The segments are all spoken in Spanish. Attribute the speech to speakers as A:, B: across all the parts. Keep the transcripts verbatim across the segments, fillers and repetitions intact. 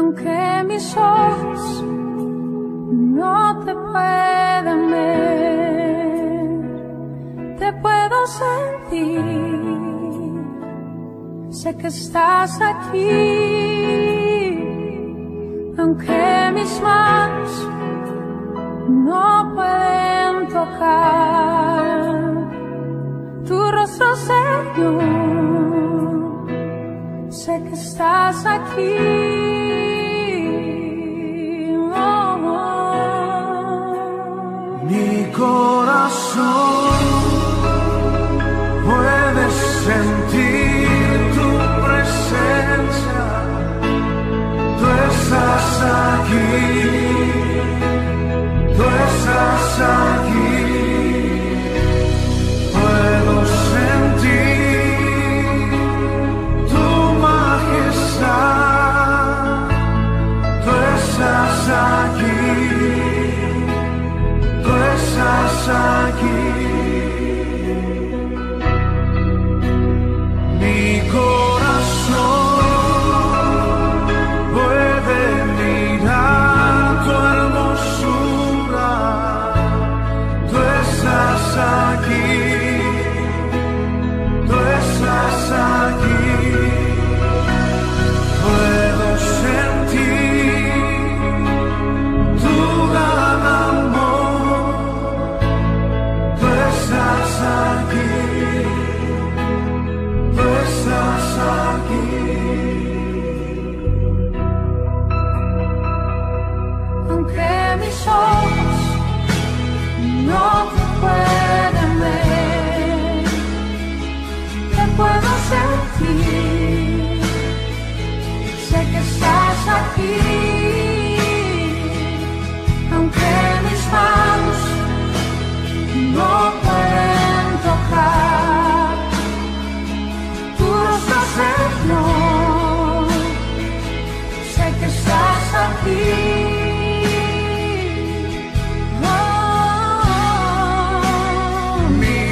A: aunque mis ojos no te pueden ver, te puedo sentir, sé que estás aquí, aunque mis manos no pueden tocar tu rostro, Señor, sé que estás aquí.
B: Mi corazón puede sentir tu presencia, tú estás aquí, tú estás aquí, puedo sentir tu majestad, tú estás aquí. Estás aquí, mi corazón puede mirar tu hermosura, tú estás aquí, tú estás aquí, puedo sentir tu gran amor. Estás aquí, tú estás aquí,
A: aunque mis ojos no te pueden ver, te puedo sentir, sé que estás aquí, aunque mis manos no pueden tocar tu rostro, Señor, sé que estás aquí. Oh,
B: mi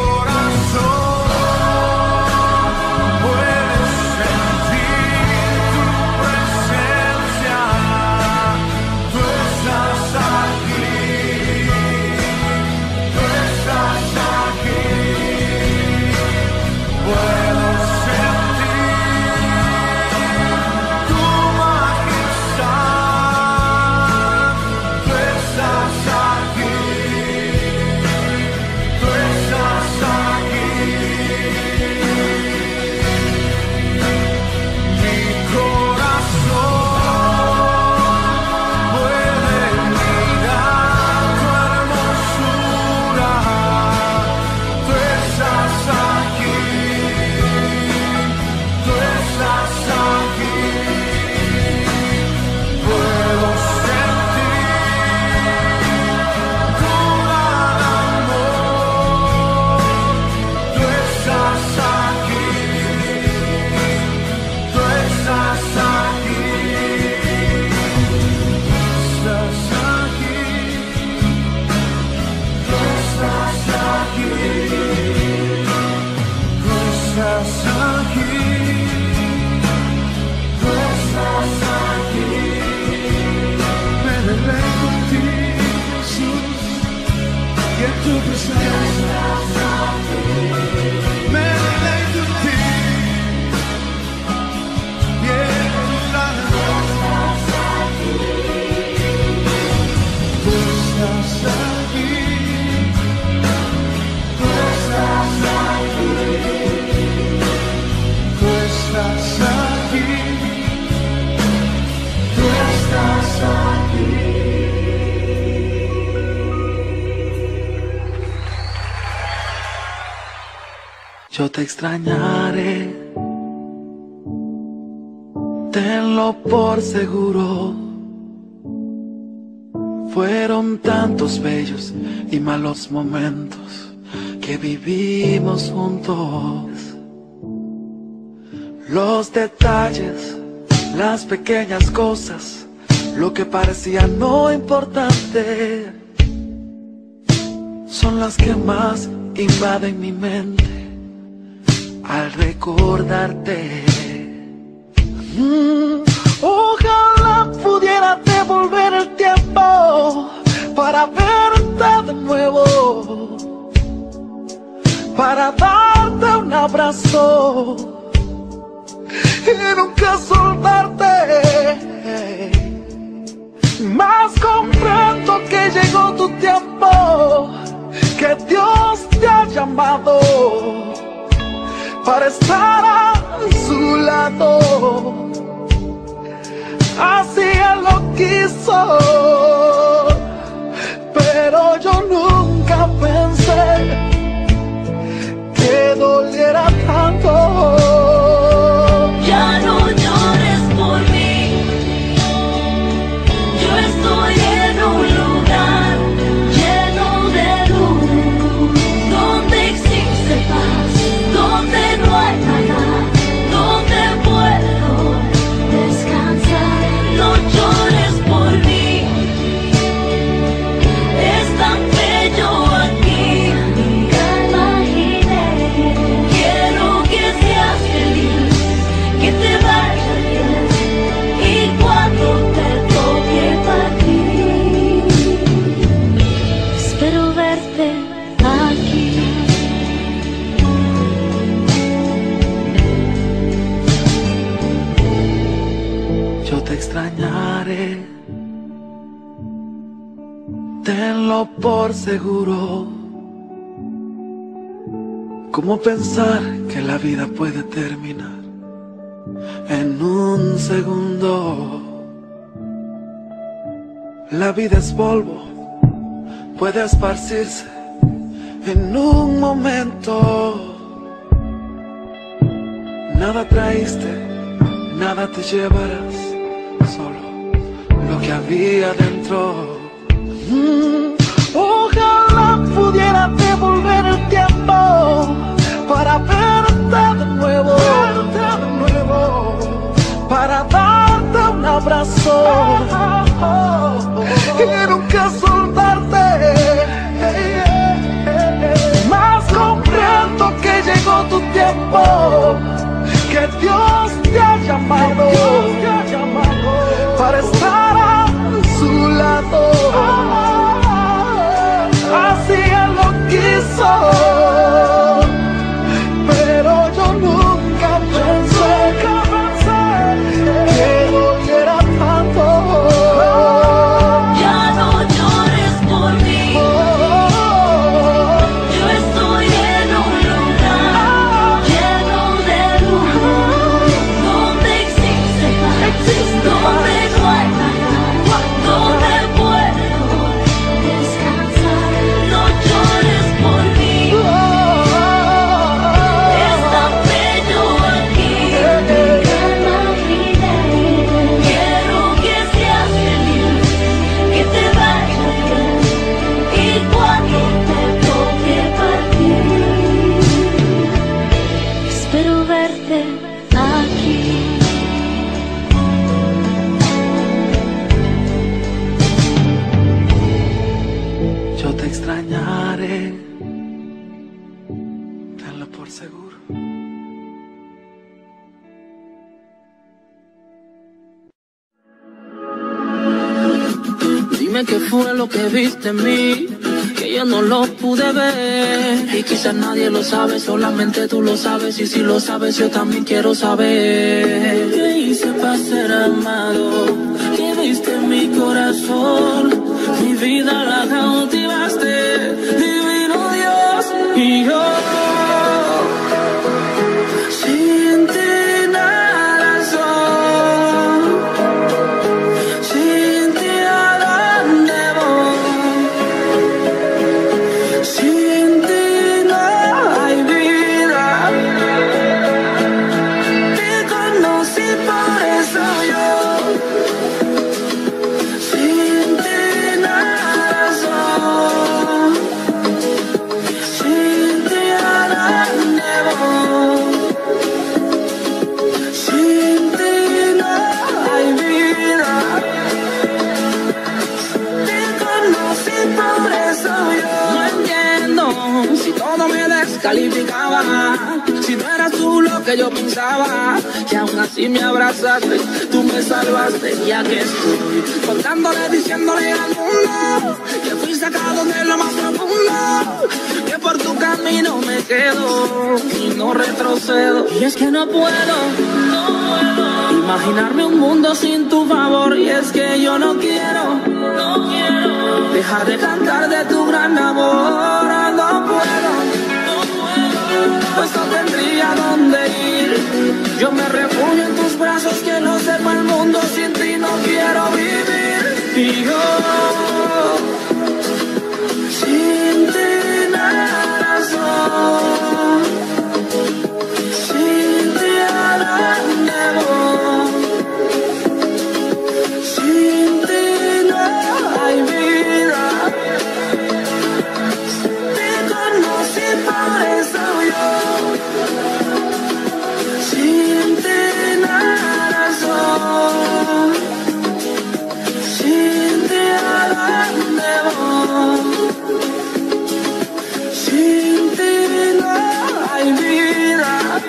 B: corazón puede sentir tu presencia, tú estás aquí. Puedo sentir tu majestad, tú estás aquí, tú estás aquí, mi corazón puede mirar tu hermosura, tú estás aquí. Tú estás aquí, puedo sentir tu gran amor, tú estás aquí, tú estás aquí, estás aquí, tú estás aquí, tú estás aquí. Y en tu presencia me deleito en ti, y en tu gran amor. Tú estás aquí, tú estás aquí, tú estás aquí, tú estás aquí. Yo te extrañaré, tenlo por seguro. Fueron tantos bellos y malos momentos que vivimos juntos. Los detalles, las pequeñas cosas, lo que parecía no importante, son las que más invaden mi mente al recordarte. Mm, ojalá para verte de nuevo, para darte un abrazo y nunca soltarte. Más comprendo que llegó tu tiempo, que Dios te ha llamado para estar a su lado. Así Él lo quiso, pero yo nunca pensé que doliera tanto.
A: Ya no llores por mí, yo estoy en un lugar lleno de luz, donde existe paz, donde no hay nada, donde puedo descansar. No llores por mí, es tan bello aquí, nunca imaginé. Quiero que seas feliz, que te vaya bien, y cuando te toque partir, espero verte aquí.
B: Yo te extrañaré, tenlo por seguro. ¿Cómo pensar que la vida puede terminar en un segundo? La vida es polvo, puede esparcirse en un momento. Nada traíste, nada te llevarás, solo lo que había dentro. Mm, ojalá pudiera devolver el tiempo para verte de nuevo, verte de nuevo, para darte un abrazo y nunca soltarte. Más comprendo que llegó tu tiempo, que Dios te ha llamado, te ha llamado para estar a su lado. Así Él lo quiso, pero yo nunca pensé que doliera tanto.
A: Ya no llores por mí, yo estoy en un lugar lleno de luz, donde existe paz, donde no hay nada, donde puedo descansar. No llores por mí, es tan bello aquí, nunca imaginé. Quiero que seas feliz, que te vaya bien, y cuando te toque partir, espero verte aquí.
B: Yo te extrañaré, tenlo por seguro.
C: Dime qué fue lo que viste en mí, que yo no lo pude ver. Y quizás nadie lo sabe, solamente tú lo sabes. Y si lo sabes, yo también quiero saber. ¿Qué hice para ser amado? ¿Qué viste en mi corazón? Mi vida la cautivaste, divino Dios. Y yo sin ti nada soy, sin ti a dónde voy, sin ti no hay vida. Te conocí, por eso yo sin ti nada soy, sin ti a dónde voy, sin ti no hay vida. Te conocí, por eso yo no entiendo si todo me descalificaba, si no eras tú lo que yo pensaba, y aún así me abrazaste, tú me salvaste, y aquí estoy, contándole, diciéndole al mundo, que fui sacado de lo más profundo, que por tu camino me quedo, y no retrocedo, y es que no puedo, no puedo, imaginarme un mundo sin tu favor, y es que yo no quiero, no quiero, dejar de cantar de tu gran amor, no puedo, no puedo, pues no tendría dónde ir, yo me refugio en tus brazos, que no sepa el mundo, sin ti no quiero vivir, y yo, sin ti nada soy, sin ti a dónde voy, sin ti no hay vida, te conocí por eso yo, sin ti nada soy, sin ti a dónde voy, sin ti no hay vida,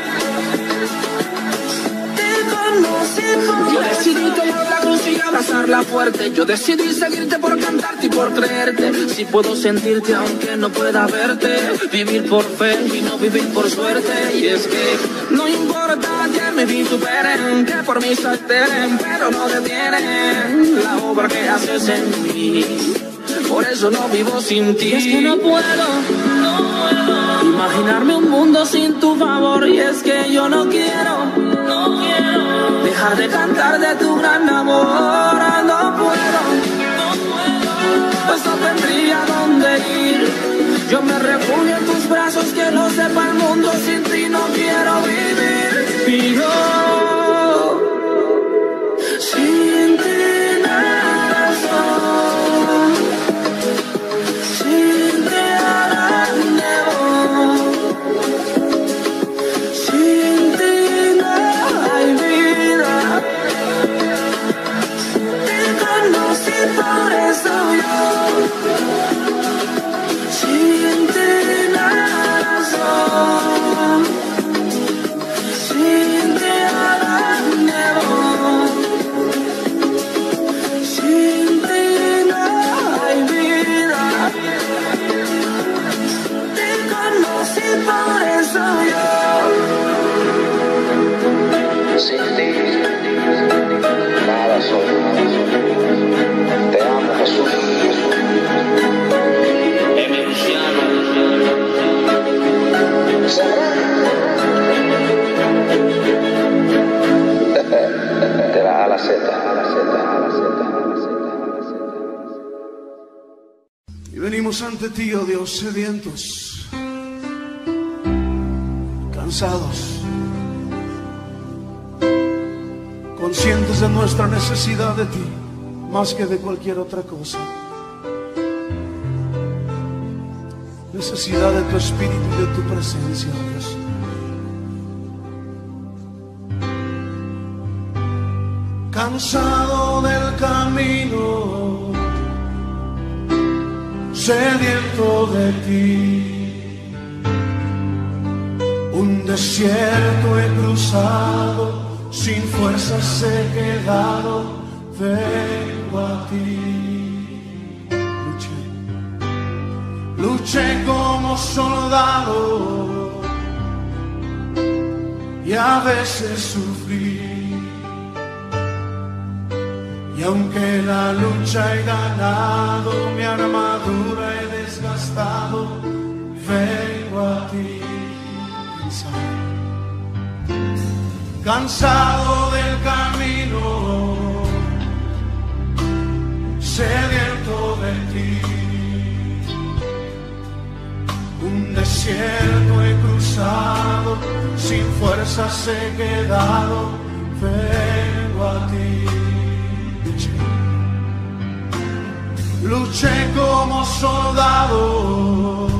C: te conocí por yo decidí tomar la cruz y abrazarla fuerte, yo decidí seguirte por cantarte y por creerte, si puedo sentirte aunque no pueda verte, vivir por fe y no vivir por suerte, y es que no importa que me vituperen, que por mí se alteren, pero no detienen la obra que haces en mí, por eso no vivo sin ti, y es que no puedo, no puedo, imaginarme un mundo sin tu favor, y es que yo no quiero, no quiero, dejar de cantar de tu gran amor, no puedo, no puedo, pues no tendría dónde ir, yo me refugio en tus brazos, que no sepa el mundo, sin ti no quiero vivir, y yo, sin ti nada soy, sin ti a dónde voy, sin ti no hay vida, te conocí por eso yo, sin ti nada soy, sin ti a dónde voy, sin ti no hay vida, te conocí por eso yo.
D: Sin ti, nada soy. Te amo, Jesús. De la A a la Z, a la Z, a la Z, a la Z, a la Z.
B: Y venimos ante ti, oh Dios, sedientos, cansados, conscientes de nuestra necesidad de ti, más que de cualquier otra cosa. Necesidad de tu espíritu y de tu presencia, oh Dios. Cansado del camino, sediento de ti, un desierto he cruzado, sin fuerzas he quedado, vengo a ti. Luché, luché como soldado y a veces sufrí. Y aunque la lucha he ganado, mi armadura he desgastado, vengo a ti. Cansado, cansado del camino, sediento de ti. Un desierto he cruzado, sin fuerzas he quedado, vengo a ti. Luché como soldado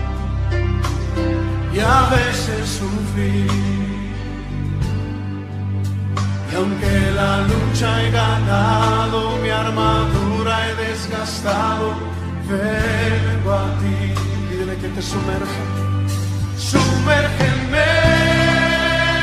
B: y a veces sufrí. Y aunque la lucha he ganado, mi armadura he desgastado, vengo a ti. Pídele que te sumerja. Sumérgeme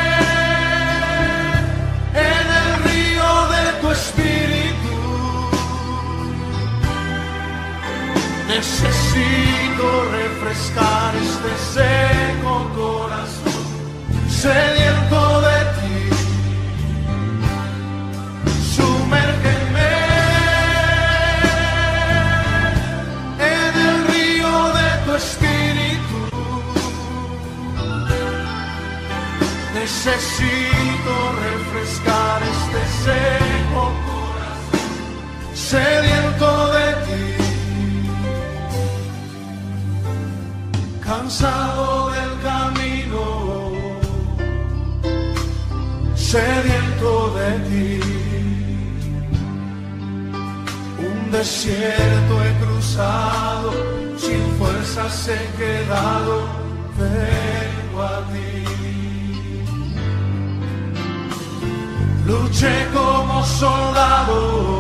B: Necesito refrescar este seco corazón, sediento de ti, cansado del camino, sediento de ti. Un desierto he cruzado, sin fuerzas he quedado, vengo a ti. Luché como soldado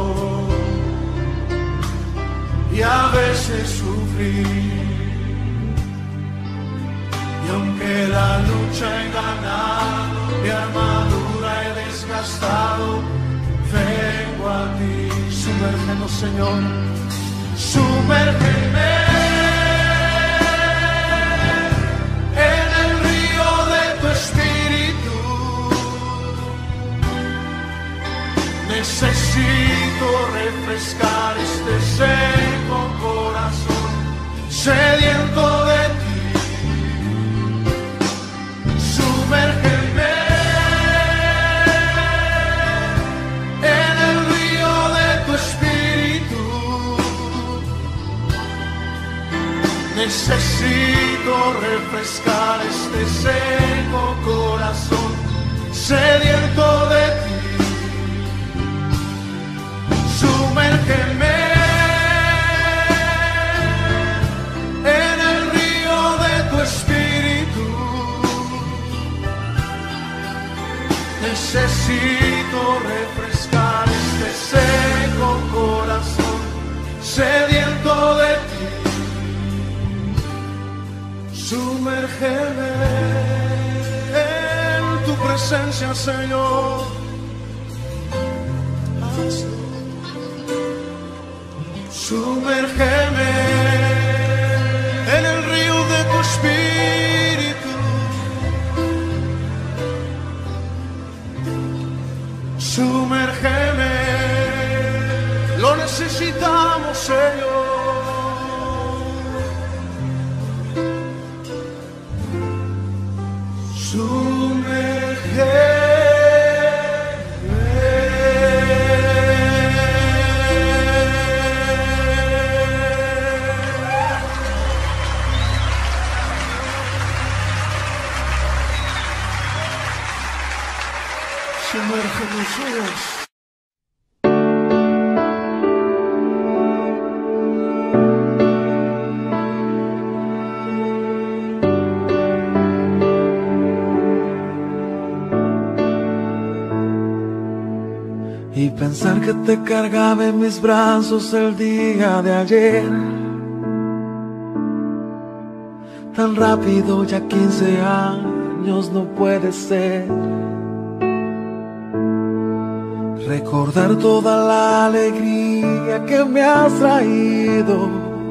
B: y a veces sufrí, y aunque la lucha he ganado, mi armadura he desgastado, vengo a ti. Sumérgenos, Señor, sumérgeme en el río de tu espíritu. Necesito refrescar este seco corazón, sediento de ti. Sumérgeme en el río de tu espíritu. Necesito refrescar este seco corazón, sediento de ti. Sumérgeme en el río de tu espíritu. Necesito refrescar este seco corazón, sediento de ti. Sumérgeme en tu presencia, Señor. Sumérgeme en el río de tu espíritu. Sumérgeme, lo necesitamos, Señor. Sumérgeme. Sumérgenos.
E: Y pensar que te cargaba en mis brazos el día de ayer, tan rápido, ya quince años no puede ser. Recordar toda la alegría que me has traído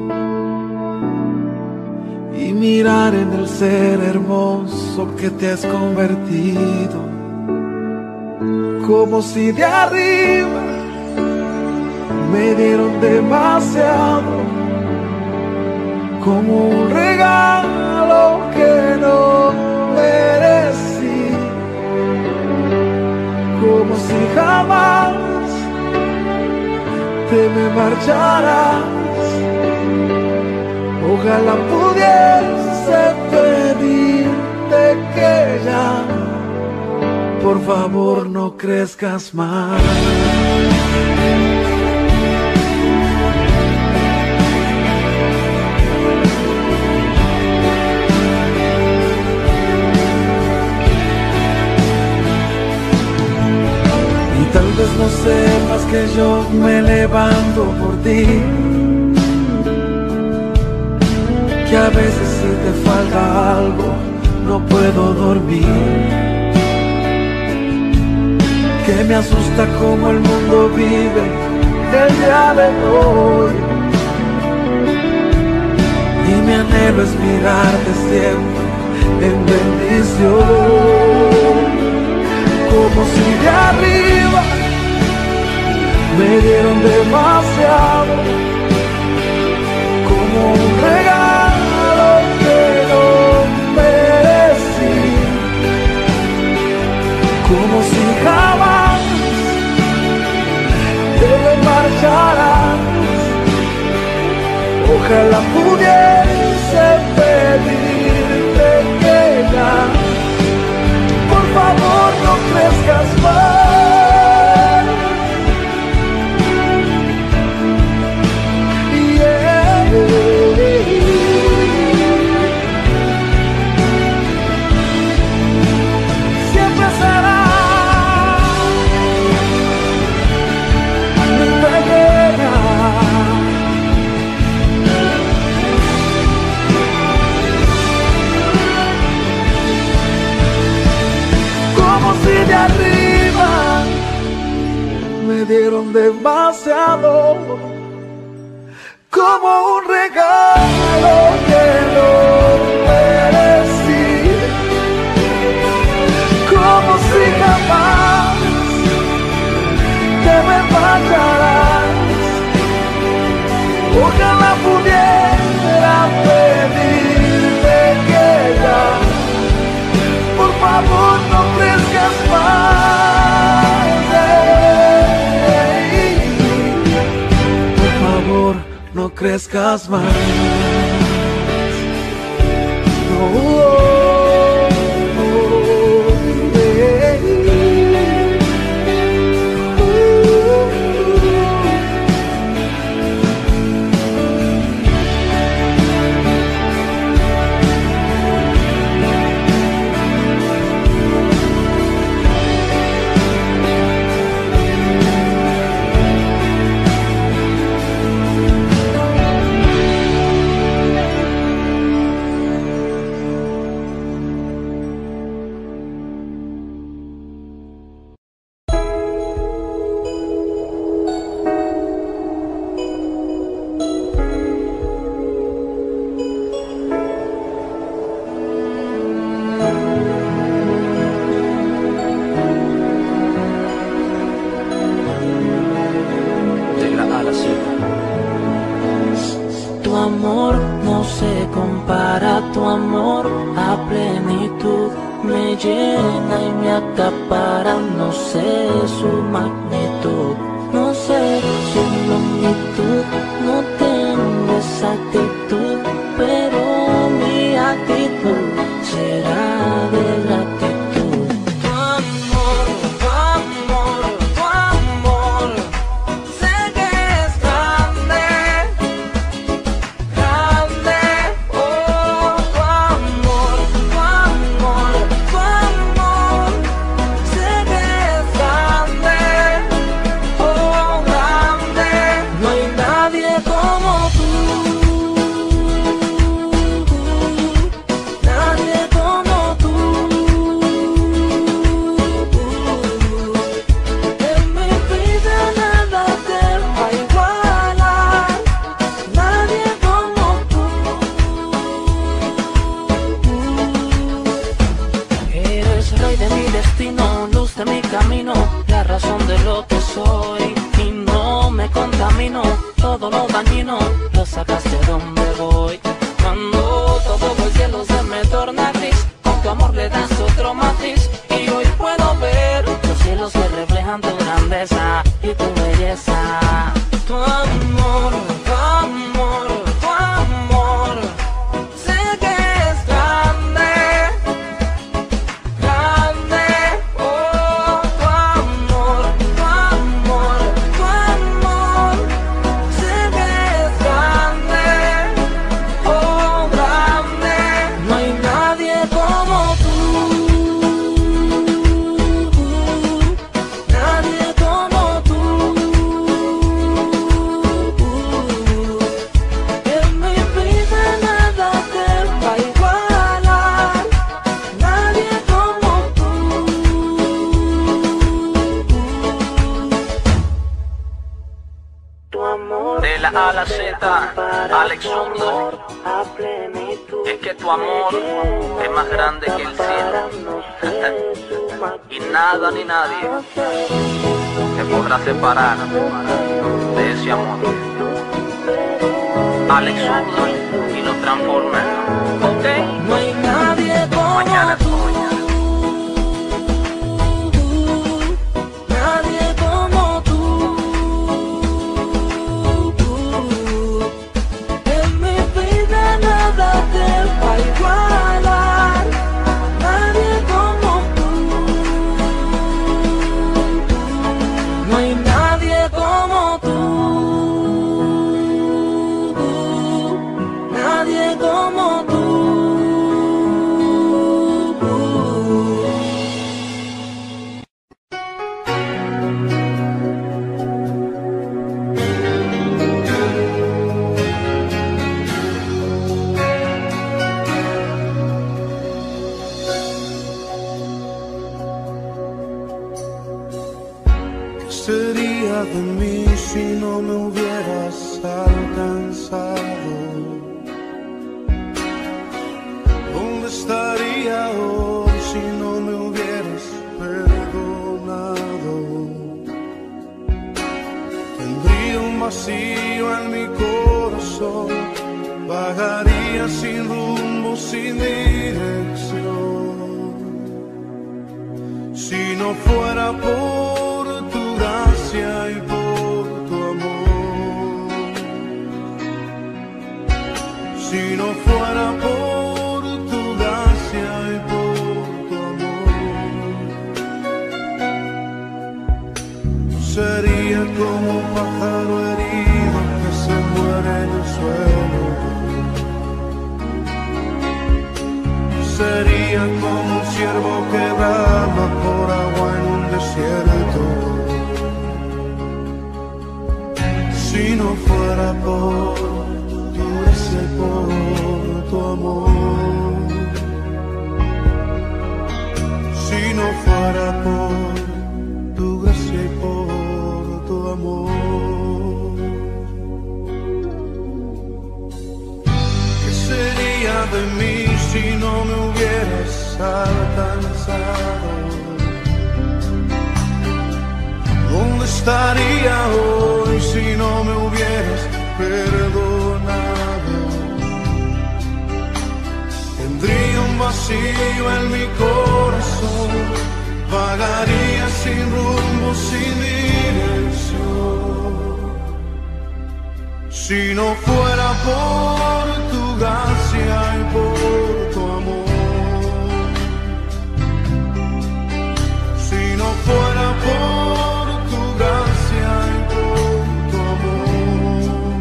E: y mirar en el ser hermoso que te has convertido, como si de arriba me dieron demasiado, como un regalo que no merecí, como si jamás te me marcharas. Ojalá pudiese pedirte que ya, por favor, no crezcas más. Y tal vez no sepas que yo me levanto por ti, que a veces si te falta algo no puedo dormir, que me asusta cómo el mundo vive el día de hoy, y mi anhelo es mirarte siempre en bendición, como si de arriba me dieron demasiado, como un regalo que no merecí,
B: como si jamás te me marcharas. Ojalá pudiese pedirte que ya, por favor, no crezcas más. Yeah. Siempre será mi pequeña. Como si de arriba me dieron demasiado, como un regalo que no merecí, como si jamás te me marcharás. Ojalá pudiera pedirte que ya, por favor, no crezcas más. Por favor, no crezcas más. No, oh, oh, yeah.
C: Tu amor no se compara, tu amor a plenitud me llena y me acapara. No sé su magnitud, no sé su longitud, no tengo esa actitud, pero mi actitud será de gratitud. Tu amor, tu amor, tu amor, sé que es grande. La razón de lo que soy, y no me contamino, todo lo dañino lo sacaste donde voy. Cuando todo el cielo se me torna gris, con tu amor le das otro matiz, y hoy puedo ver los cielos que reflejan tu grandeza y tu belleza. Tu amor, tu amor, tu amor, sé que es grande.
F: De la A a la Z, Alex Hundo. Es que tu amor es más grande que el cielo. Y nada ni nadie te podrá separar de ese amor. Alex Hundo y los Transformers. Ok,
C: no hay nadie como
F: mañana es
C: tú.
F: mañana.
B: sería de mí si no me hubieras alcanzado? ¿Dónde estaría hoy si no me hubieras perdonado? Tendría un vacío en mi corazón, vagaría sin rumbo, sin dirección. Si no fuera por tu gracia y por tu amor, si no fuera por tu gracia y por tu amor, sería como un pájaro herido que se muere en el suelo. Sería como un ciervo que brama por agua en un desierto. Si no fuera por tu gracia y por tu amor, si no fuera por tu gracia y por tu amor, ¿qué sería de mí si no me hubieras alcanzado? ¿Dónde estaría hoy si no me hubieras perdonado? Tendría un vacío en mi corazón, vagaría sin rumbo, sin dirección. Si no fuera por tu gracia y por tu amor, si no fuera por tu gracia y por tu amor,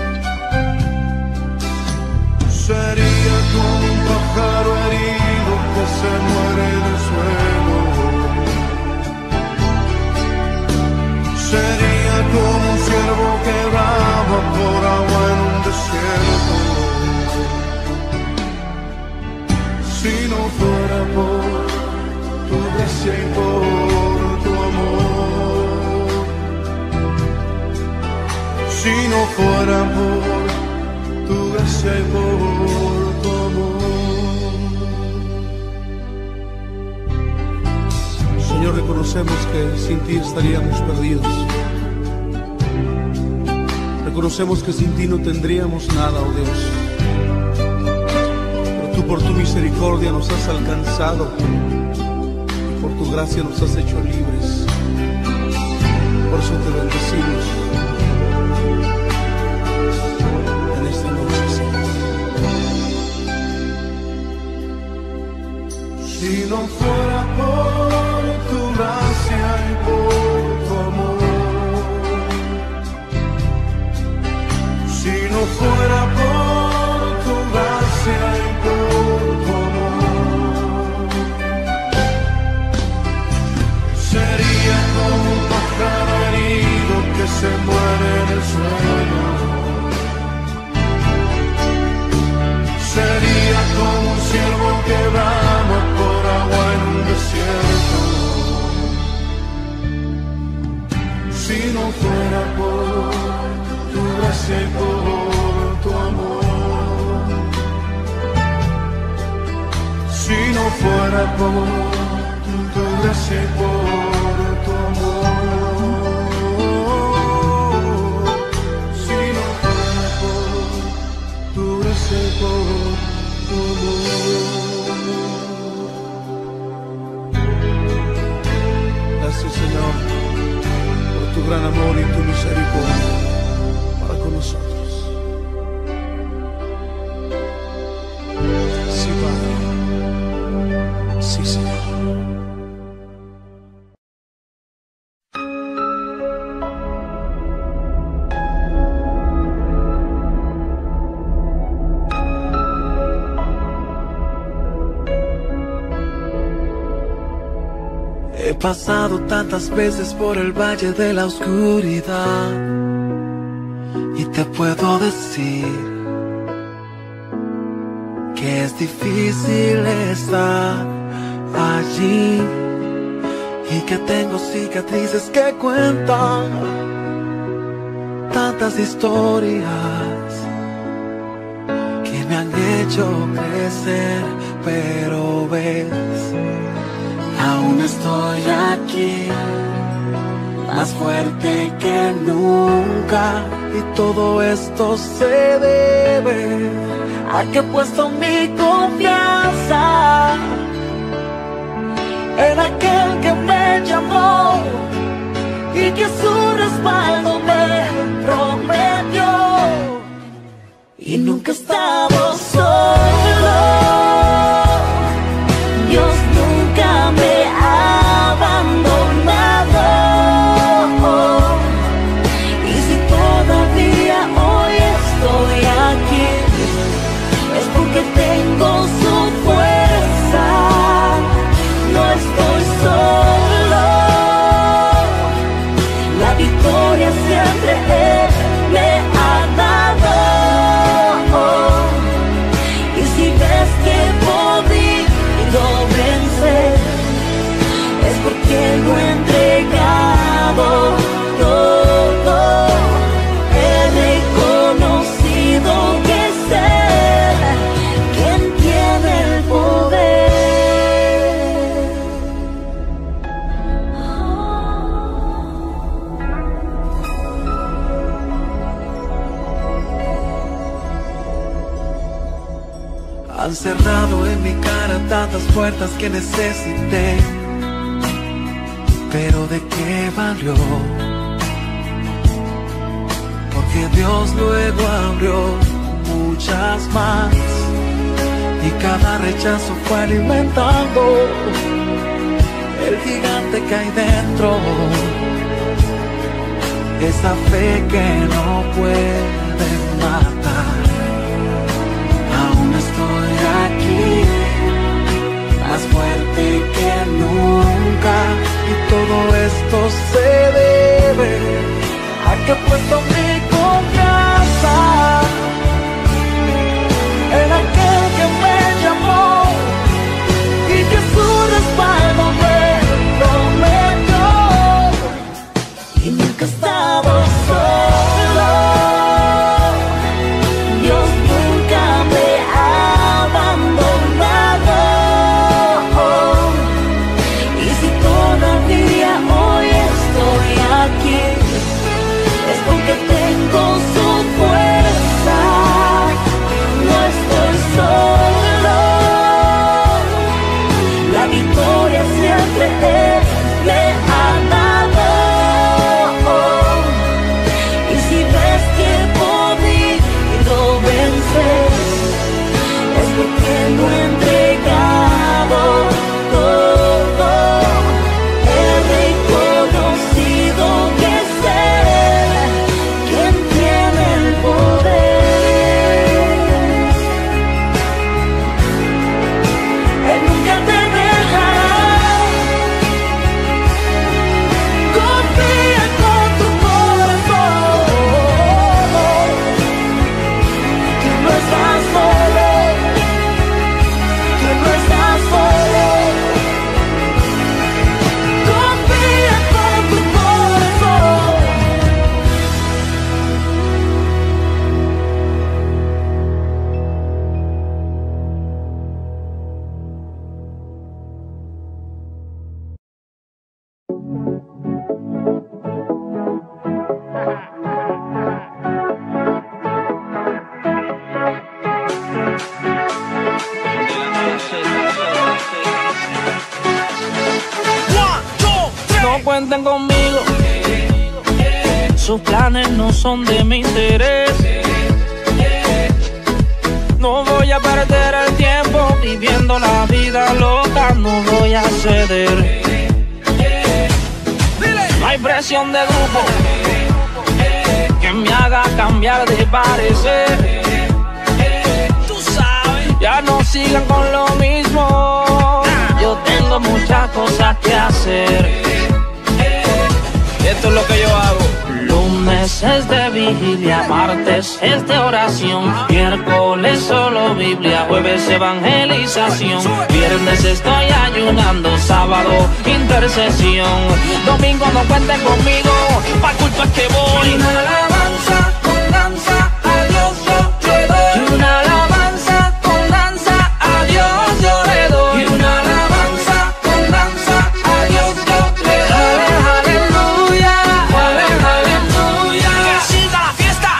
B: sería como un pájaro herido que se muere en el suelo. Sería como un ciervo que brama por agua en un desierto. Si no fuera por tu gracia y por tu amor, si no fuera por tu gracia y por tu amor. Señor, reconocemos que sin ti estaríamos perdidos. Reconocemos que sin ti no tendríamos nada, oh Dios. Tú por tu misericordia nos has alcanzado y por tu gracia nos has hecho libres. Por eso te bendecimos en esta noche, Señor. Si no fuera por tu gracia y por tu amor, si no fuera por tu gracia y por tu amor, sería como un pájaro herido que se muere en el suelo. Sería como un ciervo que brama por agua en un desierto. Si no fuera por tu gracia y por tu amor, si no fuera por tu gracia y por tu amor, si no fuera por tu gracia y por tu amor. Gracias, Señor, por tu gran amor y tu misericordia para con nosotros. Sí, Padre. Sí, Señor.
E: He pasado tantas veces por el valle de la oscuridad y te puedo decir que es difícil estar allí y que tengo cicatrices que cuentan tantas historias que me han hecho crecer, pero ves, aún estoy aquí, más fuerte que nunca, y todo esto se debe a que he puesto mi confianza en aquel que me llamó y que su respaldo me prometió, y nunca he estado solo. Dios nunca me ha abandonado, y si todavía hoy estoy aquí es porque tengo su fuerza. No estoy solo, la victoria siempre Él me ha dado, y si ves que he podido vencer es porque lo he entregado todo. He reconocido que es Él quien tiene el poder. Han cerrado en mi cara tantas puertas que necesité, pero ¿de qué valió? Porque Dios luego abrió muchas más, y cada rechazo fue alimentando el gigante que hay dentro, esa fe que no puede matar. Aún estoy aquí, más fuerte que nunca, y todo esto se debe a que he puesto mi confianza en aquel que me llamó y que su respaldo me prometió, y nunca he estado solo. Dios nunca me ha abandonado, y si todavía hoy estoy aquí es porque tengo su fuerza. No estoy solo, la victoria siempre Él me ha dado, y si ves que he podido vencer es porque lo he entregado todo. He reconocido que es Él quien tiene el poder. Él nunca te dejará, confía con tu corazón, que no estás solo, que no estás solo. Confía con tu corazón.
C: No cuenten conmigo, sus planes no son de mi interés. No voy a perder el tiempo viviendo la vida loca, no voy a ceder. No hay presión de grupo que me haga cambiar de parecer. Tú sabes, ya no sigan con lo mismo, yo tengo muchas cosas que hacer. Esto es lo que yo hago. Lunes es de vigilia, martes es de oración, miércoles solo Biblia, jueves evangelización, viernes estoy ayunando, sábado intercesión, domingo no cuenten conmigo, pa' culto es que voy. Y una alabanza con danza a Dios yo le doy. Y una alabanza con danza a Dios yo le doy. Y una alabanza con danza a Dios yo le doy. Aleluya, aleluya. Que siga la fiesta.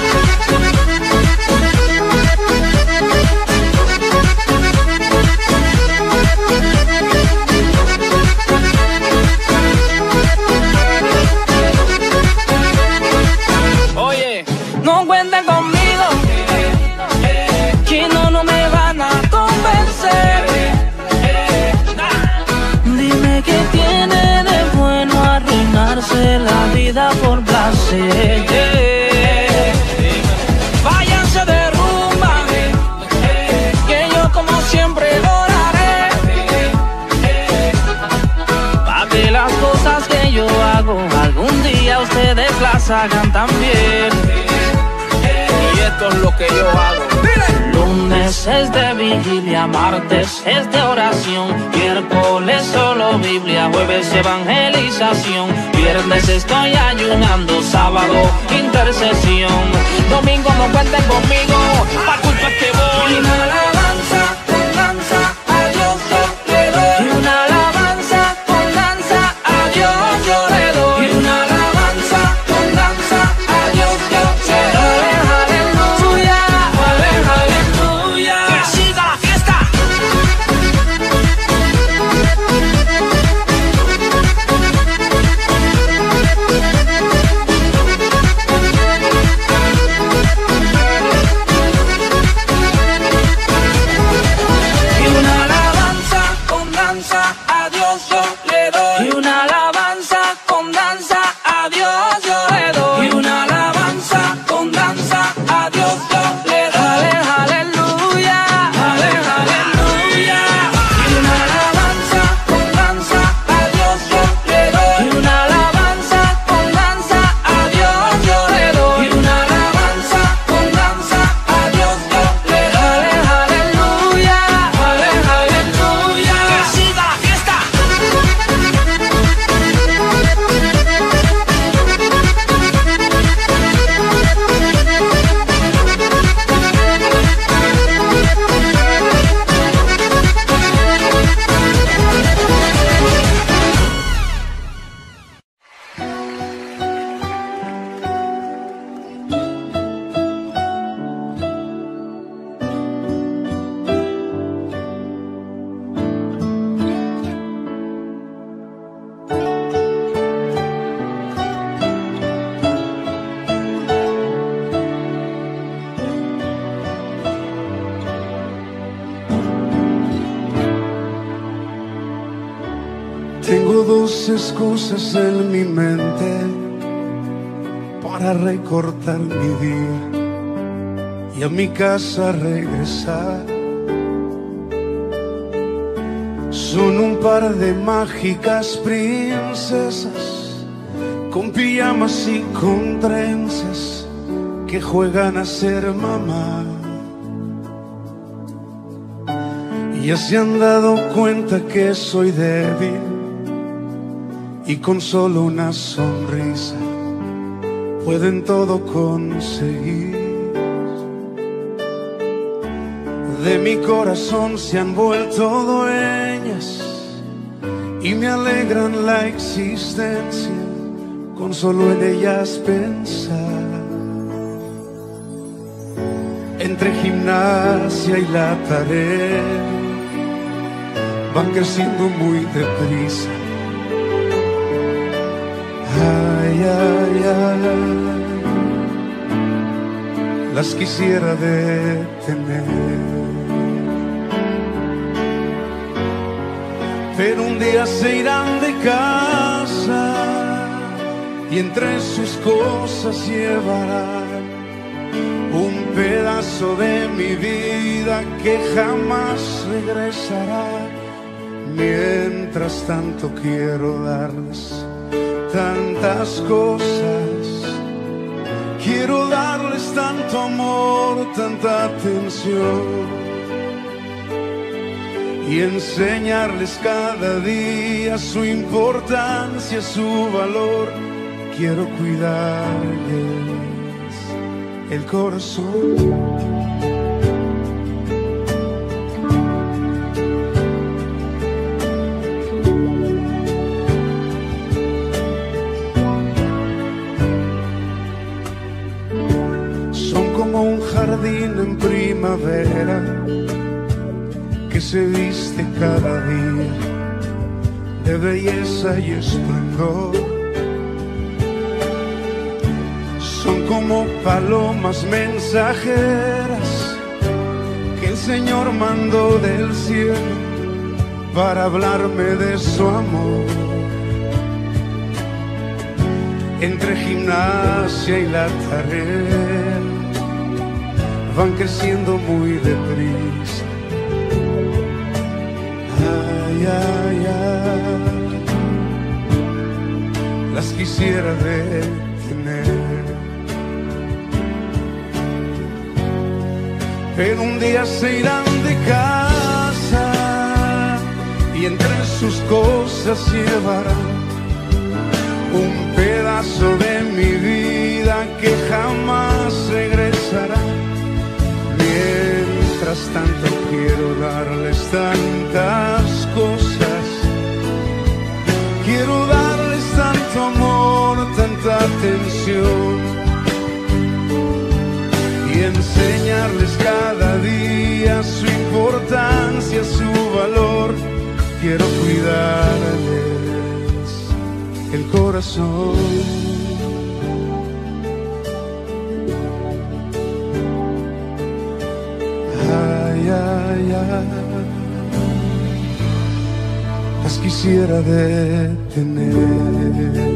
C: Oye, no cuenten conmigo, que no, no me van a convencer. Dime qué tiene de bueno arruinarse la vida por placer. Váyanse de rumba, que yo como siempre oraré, pa' que las cosas que yo hago algún día ustedes las hagan también. Y esto es lo que yo hago. Lunes es de vigilia, martes es de oración, miércoles solo Biblia, jueves evangelización, viernes estoy ayunando, sábado intercesión, domingo no cuenten conmigo, pa' culto es que voy. Y una alabanza con danza a Dios yo le doy. Y una alabanza con danza a Dios yo le doy. Y una alabanza con danza a Dios yo le doy. Aleluya, aleluya. Que siga la fiesta. Y una alabanza con danza a Dios yo le doy. Y una alabanza con danza a Dios yo le doy. Y una alabanza con danza a Dios yo le doy. Aleluya, aleluya. Y una alabanza con danza a Dios yo le doy. Y una alabanza con danza a Dios yo le doy. Y una alabanza con danza a Dios yo le doy. Aleluya, aleluya. Que siga la fiesta.
B: Tengo dos excusas en mi mente para recortar mi día y a mi casa regresar. Son un par de mágicas princesas con pijamas y con trenzas que juegan a ser mamá. Y ya se han dado cuenta que soy débil y con solo una sonrisa pueden todo conseguir. De mi corazón se han vuelto dueñas y me alegran la existencia con solo en ellas pensar. Entre gimnasia y la tarea van creciendo muy deprisa. Ay, ay, ay, las quisiera detener, pero un día se irán de casa y entre sus cosas llevarán un pedazo de mi vida que jamás regresará. Mientras tanto quiero darles tantas cosas Quiero darles tanto amor, tanta atención y enseñarles cada día su importancia, su valor. Quiero cuidarles el corazón. Un jardín en primavera que se viste cada día de belleza y esplendor. Son como palomas mensajeras que el Señor mandó del cielo para hablarme de su amor. Entre gimnasia y la tarea van creciendo muy deprisa. Ay, ay, ay, las quisiera detener, pero un día se irán de casa y entre sus cosas llevarán un pedazo de mi vida que jamás regresará. Mientras tanto quiero darles tantas cosas, quiero darles tanto amor, tanta atención y enseñarles cada día su importancia, su valor. Quiero cuidarles el corazón. Ay, ay, las quisiera detener.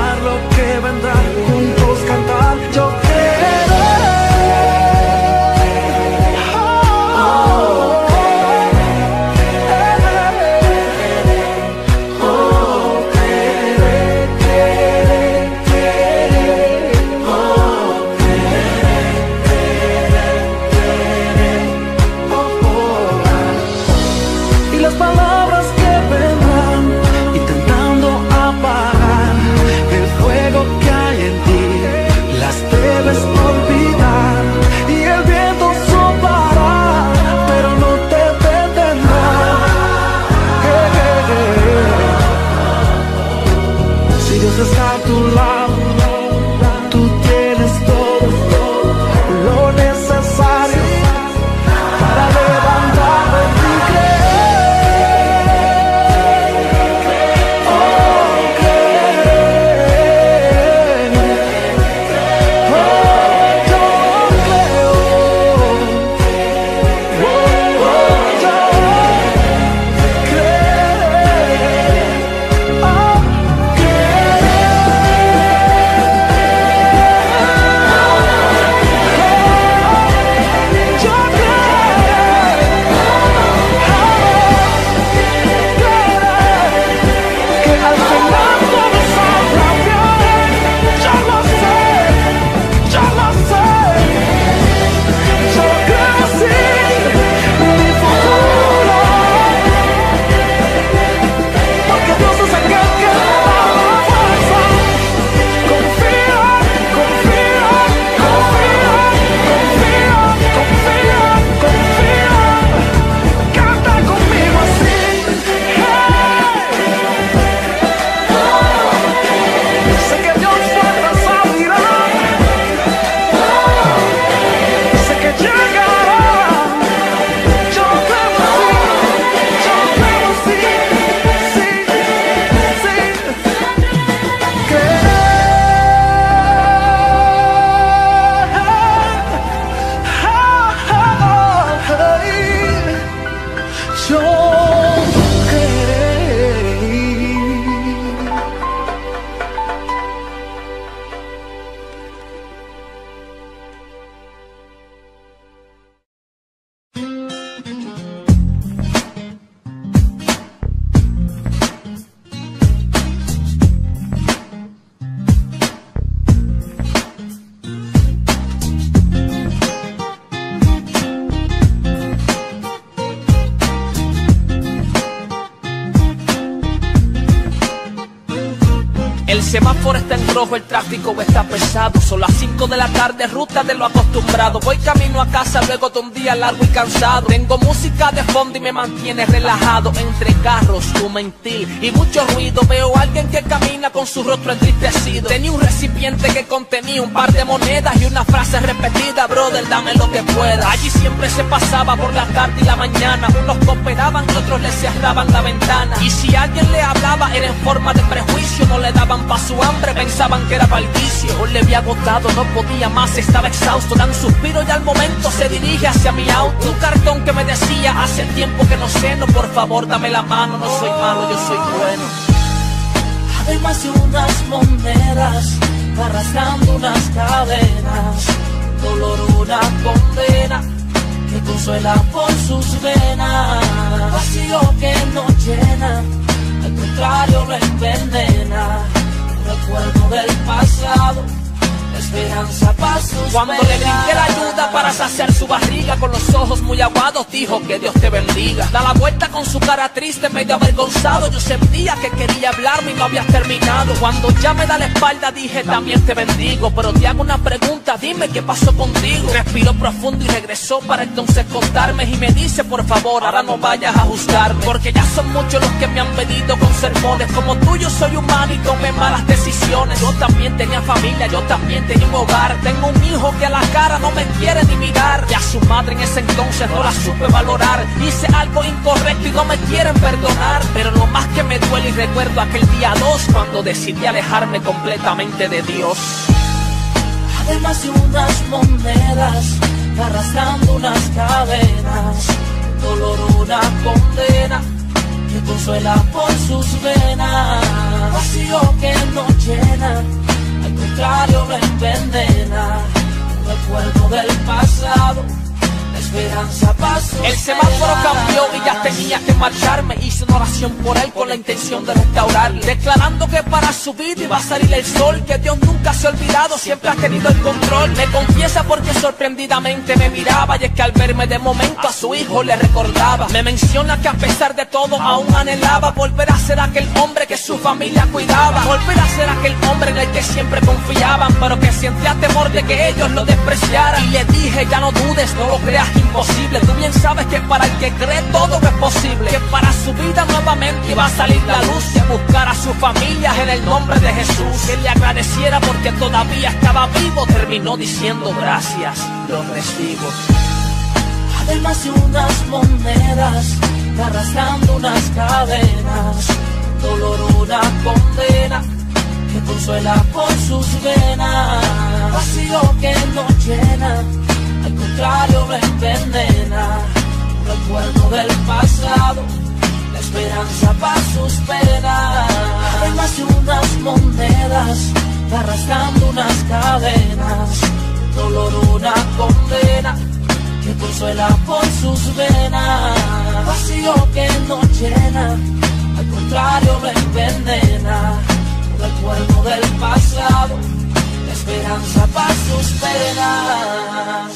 B: Yo quiero
F: semáforo está en rojo, el tráfico está pesado. Son las cinco de la tarde, ruta de lo acostumbrado. Voy camino a casa luego de un día largo y cansado. Tengo música de fondo y me mantiene relajado. Entre carros, tu mentir y mucho ruido. Veo a alguien que camina con su rostro entristecido. Tenía un recipiente que contenía un par de monedas y una frase repetida: brother, dame lo que pueda. Allí siempre se pasaba por la tarde y la mañana. Unos cooperaban y otros le cerraban la ventana. Y si alguien le hablaba era en forma de prejuicio. No le daban pa' su hambre, pensaban que era pa'l vicio. Hoy le vi agotado, no podía más, estaba exhausto. Dan suspiro y al momento se dirige hacia mi auto. Un cartón que me decía: hace tiempo que no ceno, por favor dame la mano. No soy malo, yo soy bueno.
C: Además de unas monedas, arrastrando unas cadenas, dolor, una condena que consuela por sus venas. Vacío que no llena, al contrario lo envenena. Recuerdo del pasado, esperanza para sus
F: Cuando
C: penas.
F: le brinqué la ayuda para saciar su barriga, con los ojos muy aguados dijo: que Dios te bendiga. Da la vuelta con su cara triste, medio avergonzado. Yo sentía que quería hablarme y no habías terminado. Cuando ya me da la espalda dije: también te bendigo, pero te hago una pregunta, dime qué pasó contigo. Respiró profundo y regresó para entonces contarme. Y me dice: por favor, ahora no vayas a juzgarme, porque ya son muchos los que me han pedido con sermones. Como tú yo soy humano y tomé malas decisiones. Yo también tenía familia, yo también tenía un hogar. Tengo un hijo que a la cara no me quiere ni mirar. Y a su madre en ese entonces no la supe valorar. Hice algo incorrecto y no me quieren perdonar. Pero lo más que me duele y recuerdo aquel día dos, cuando decidí alejarme completamente de Dios.
C: Además de unas monedas, arrastrando unas cadenas, dolor, una condena que consuela por sus venas. Vacío que no llena, al contrario lo envenena. Recuerdo del pasado, la esperanza pasó.
F: El semáforo cambió y ya tenía que marcharme. Hice una oración por él con la intención de restaurarle, declarando que para su vida iba a salir el sol, que Dios nunca se ha olvidado, siempre ha tenido el control. Me confiesa porque sorprendidamente me miraba, y es que al verme de momento a su hijo le recordaba. Me menciona que a pesar de todo aún anhelaba volver a ser aquel hombre que su familia cuidaba, volver a ser aquel hombre en el que siempre confiaban, pero que sentía temor de que ellos lo despreciaran. Y le dije: ya no dudes, no lo creas imposible. Tú bien sabes que para el que cree todo es posible, que para su vida nuevamente iba a salir la luz, que buscar a sus familias en el nombre de Jesús, que le agradeciera porque todavía estaba vivo. Terminó diciendo: gracias, lo recibo.
C: Además de unas monedas, arrastrando unas cadenas, dolor, una condena que consuela por sus venas. Vacío que no llena, al contrario lo envenena. Recuerdo del pasado, la esperanza para sus penas. Además de unas monedas, arrastrando unas cadenas, dolor, una condena que consuela por sus venas. Vacío que no llena, al contrario lo envenena. Recuerdo del pasado, la esperanza para sus penas.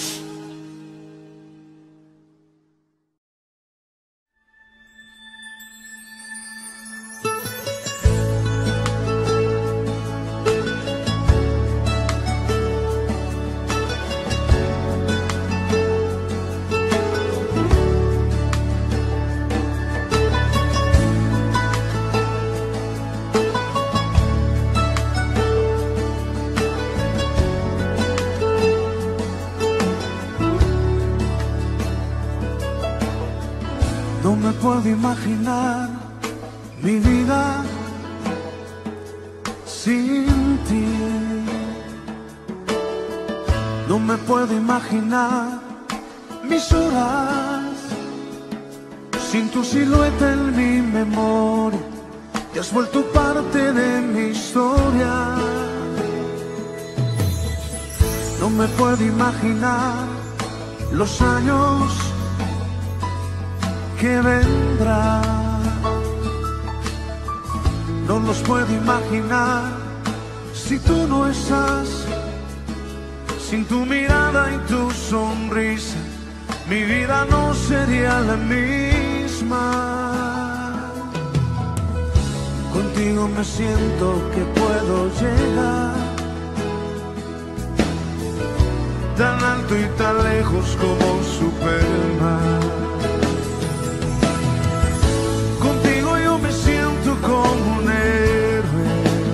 E: No me puedo imaginar mi vida sin ti. No me puedo imaginar mis horas sin tu silueta en mi memoria. Te has vuelto parte de mi historia. No me puedo imaginar los años que vendrán. No los puedo imaginar si tú no estás. Sin tu mirada y tu sonrisa, mi vida no sería la misma. Contigo me siento que puedo llegar tan alto y tan lejos como Superman. Contigo yo me siento como un héroe.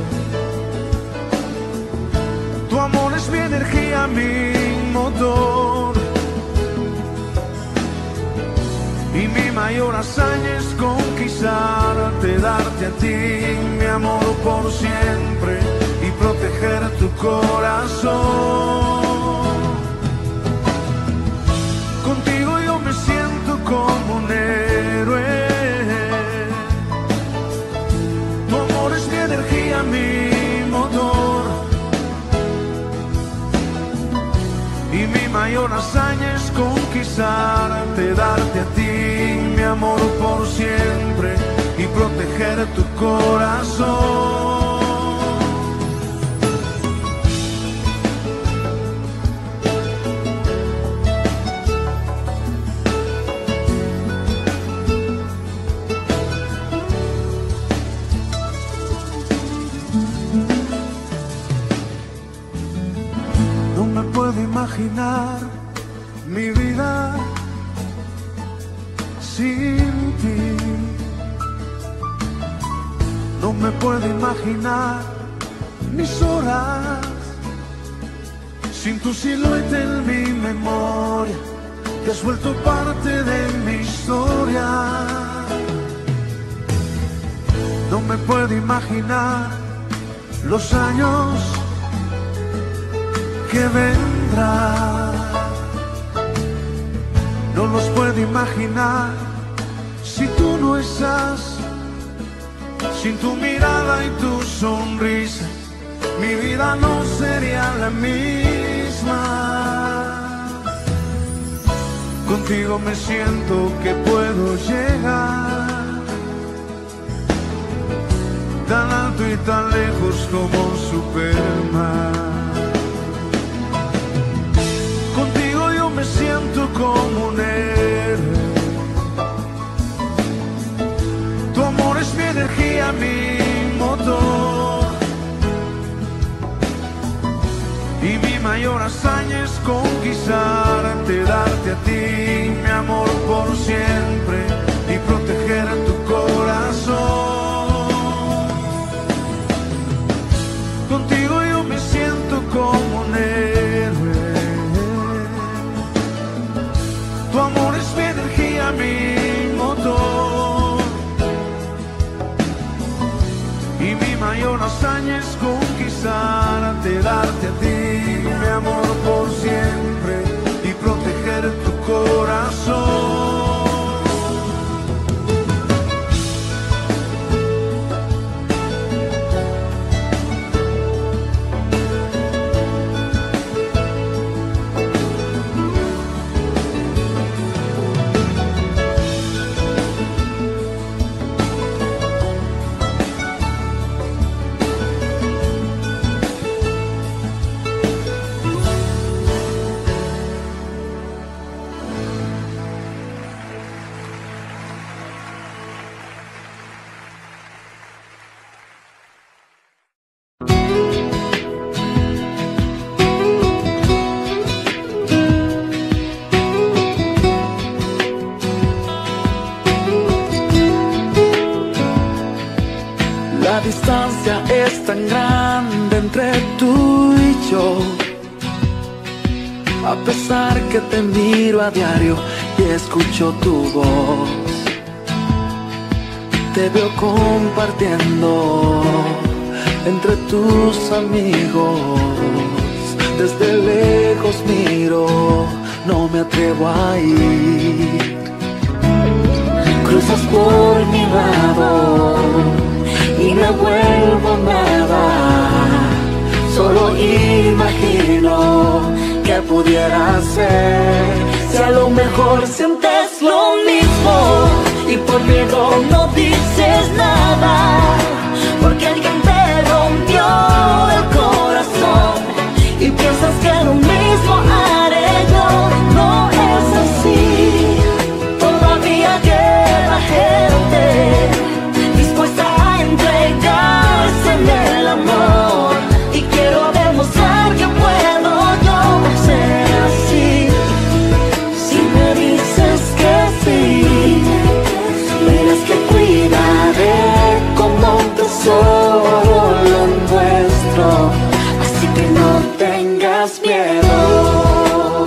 E: Tu amor es mi energía, mi motor. Y mi mayor hazaña es conquistarte, darte a ti mi amor por siempre y proteger tu corazón. Contigo yo me siento como un héroe. Tu amor es mi energía, mi motor. Y mi mayor hazaña es conquistarte, darte a ti mi amor por siempre y proteger tu corazón. No me puedo imaginar mi vida sin ti. No me puedo imaginar mis horas sin tu silueta en mi memoria. Te has vuelto parte de mi historia. No me puedo imaginar los años que vendrán. No los puedo imaginar si tú no estás. Sin tu mirada y tu sonrisa, mi vida no sería la misma. Contigo me siento que puedo llegar tan alto y tan lejos como Superman. Contigo yo me siento como un héroe. Tu amor es mi energía, mi motor. Y mi mayor hazaña es conquistarte, darte a ti mi amor por siempre y proteger tu corazón. Contigo yo me siento como un héroe. Tu amor es mi energía, mi motor. Y mi mayor hazaña es conquistarte, darte a ti mi amor por siempre y proteger tu corazón.
C: La distancia es tan grande entre tú y yo, a pesar que te miro a diario y escucho tu voz. Te veo compartiendo entre tus amigos. Desde lejos miro, no me atrevo a ir.
A: Cruzas por mi lado y me vuelvo nada. Solo imagino que pudiera ser. Si a lo mejor sientes lo mismo y por miedo no dices nada, porque alguien te rompió el corazón y piensas que lo mismo haré yo. No es así. Todavía queda gente dispuesta a entregar tengas miedo.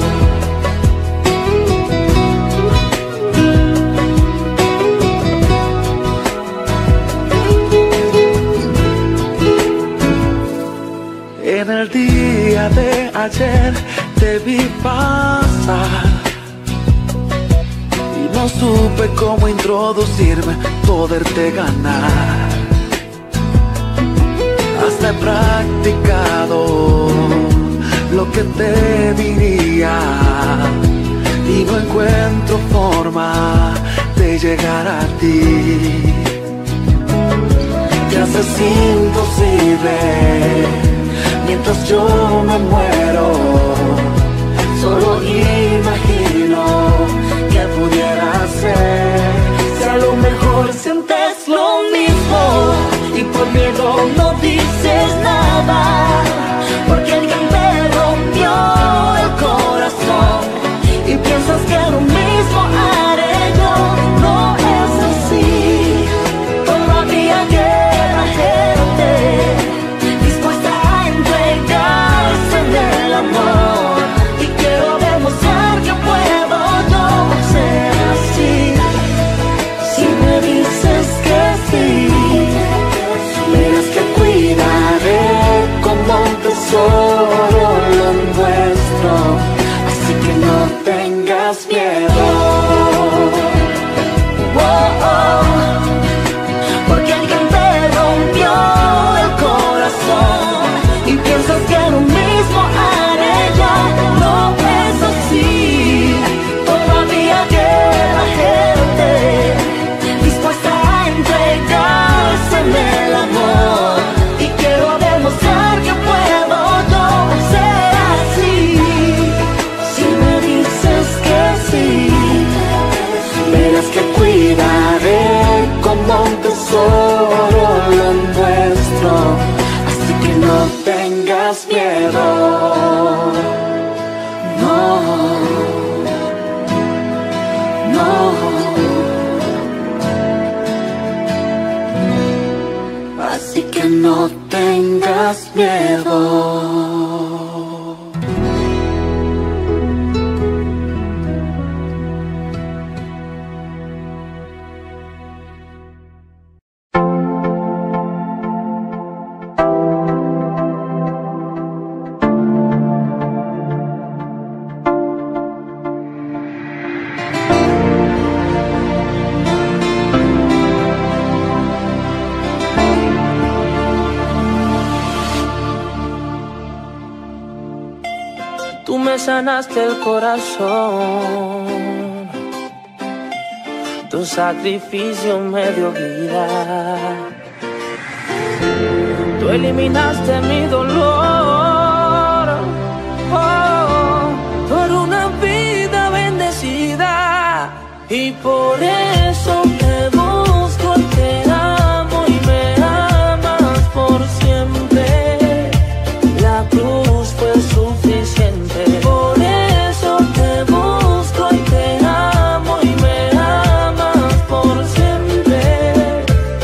B: En el día de ayer te vi pasar y no supe cómo introducirme, poderte ganar. Hasta he practicado lo que te diría y no encuentro forma de llegar a ti. Te haces imposible mientras yo me muero. Solo imagino que pudiera ser. Si a lo mejor sientes lo mismo y por miedo no dices nada, porque alguien te rompió el corazón y piensas que lo mismo haré yo. No es así, todavía queda gente dispuesta a entregarse en el amor, y quiero demostrar que puedo yo ser así. Si me dices que sí, verás que cuidaré como un tesoro lo nuestro, así que no tengas miedo. Oh, oh, porque alguien te rompió el corazón y piensas que lo mismo haré yo. No es así, todavía queda gente dispuesta a entregarse en el amor, y quiero demostrar que puedo yo ser así. Si me dices que sí, verás que cuidaré como un tesoro lo nuestro, así que no tengas miedo. No, no, así que no tengas miedo.
C: Tú me sanaste el corazón, tu sacrificio me dio vida. Tú eliminaste mi dolor, oh, por una vida bendecida, y por eso te busco, te amo y me amas por siempre. La cruz fue suficiente. Por eso te busco y te amo y me amas por siempre.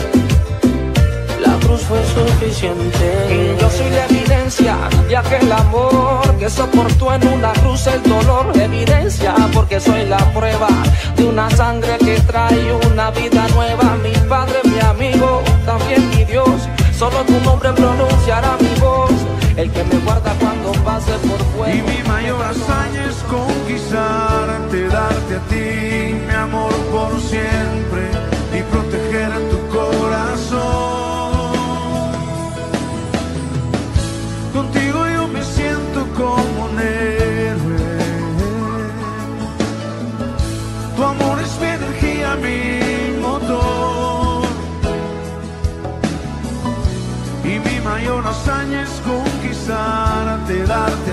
C: La cruz fue suficiente.
G: Y yo soy la evidencia de aquel amor que soportó en una cruz el dolor. Evidencia porque soy la prueba de una sangre que trae una vida nueva. Mi Padre, mi amigo, también mi Dios, solo tu nombre pronunciará mi voz. El que me guarda cuando pase por fuego.
E: Y mi mayor hazaña es conquistarte, darte a ti mi amor por siempre y proteger a tu corazón. Contigo yo me siento como un héroe. Tu amor es mi energía, mi motor. Y mi mayor hazaña es conquistarte, darte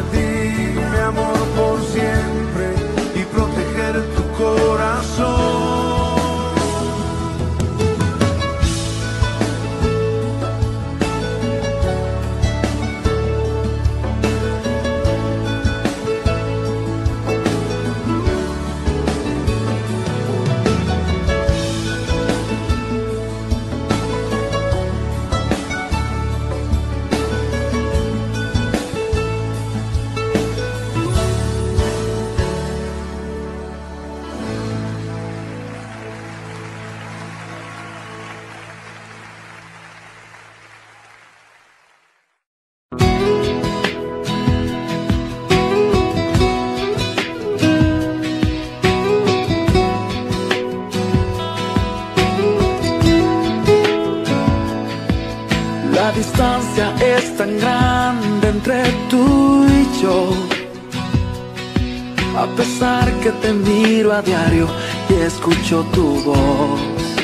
B: tan grande entre tú y yo. A pesar que te miro a diario y escucho tu voz,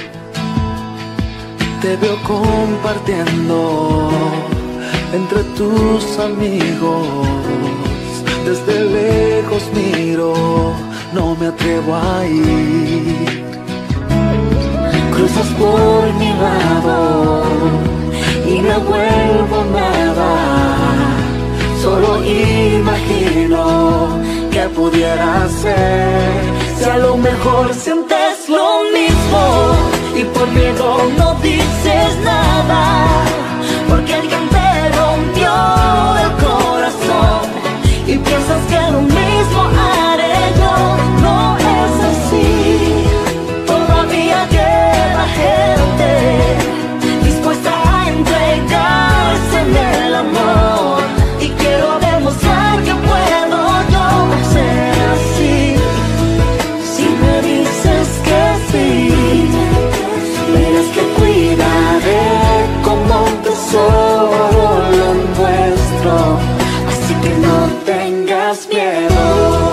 B: te veo compartiendo entre tus amigos. Desde lejos miro, no me atrevo a ir. Cruzas por mi lado y me vuelvo nada. Solo imagino que pudiera ser. Si a lo mejor sientes lo mismo y por miedo no dices nada, porque alguien te rompió el corazón y piensas que lo mismo haré yo. No es así, todavía queda gente dispuesta a entregarse en el amor, y quiero demostrar que puedo yo ser así. Si me dices que sí, verás que cuidaré como un tesoro lo nuestro, así que no tengas miedo.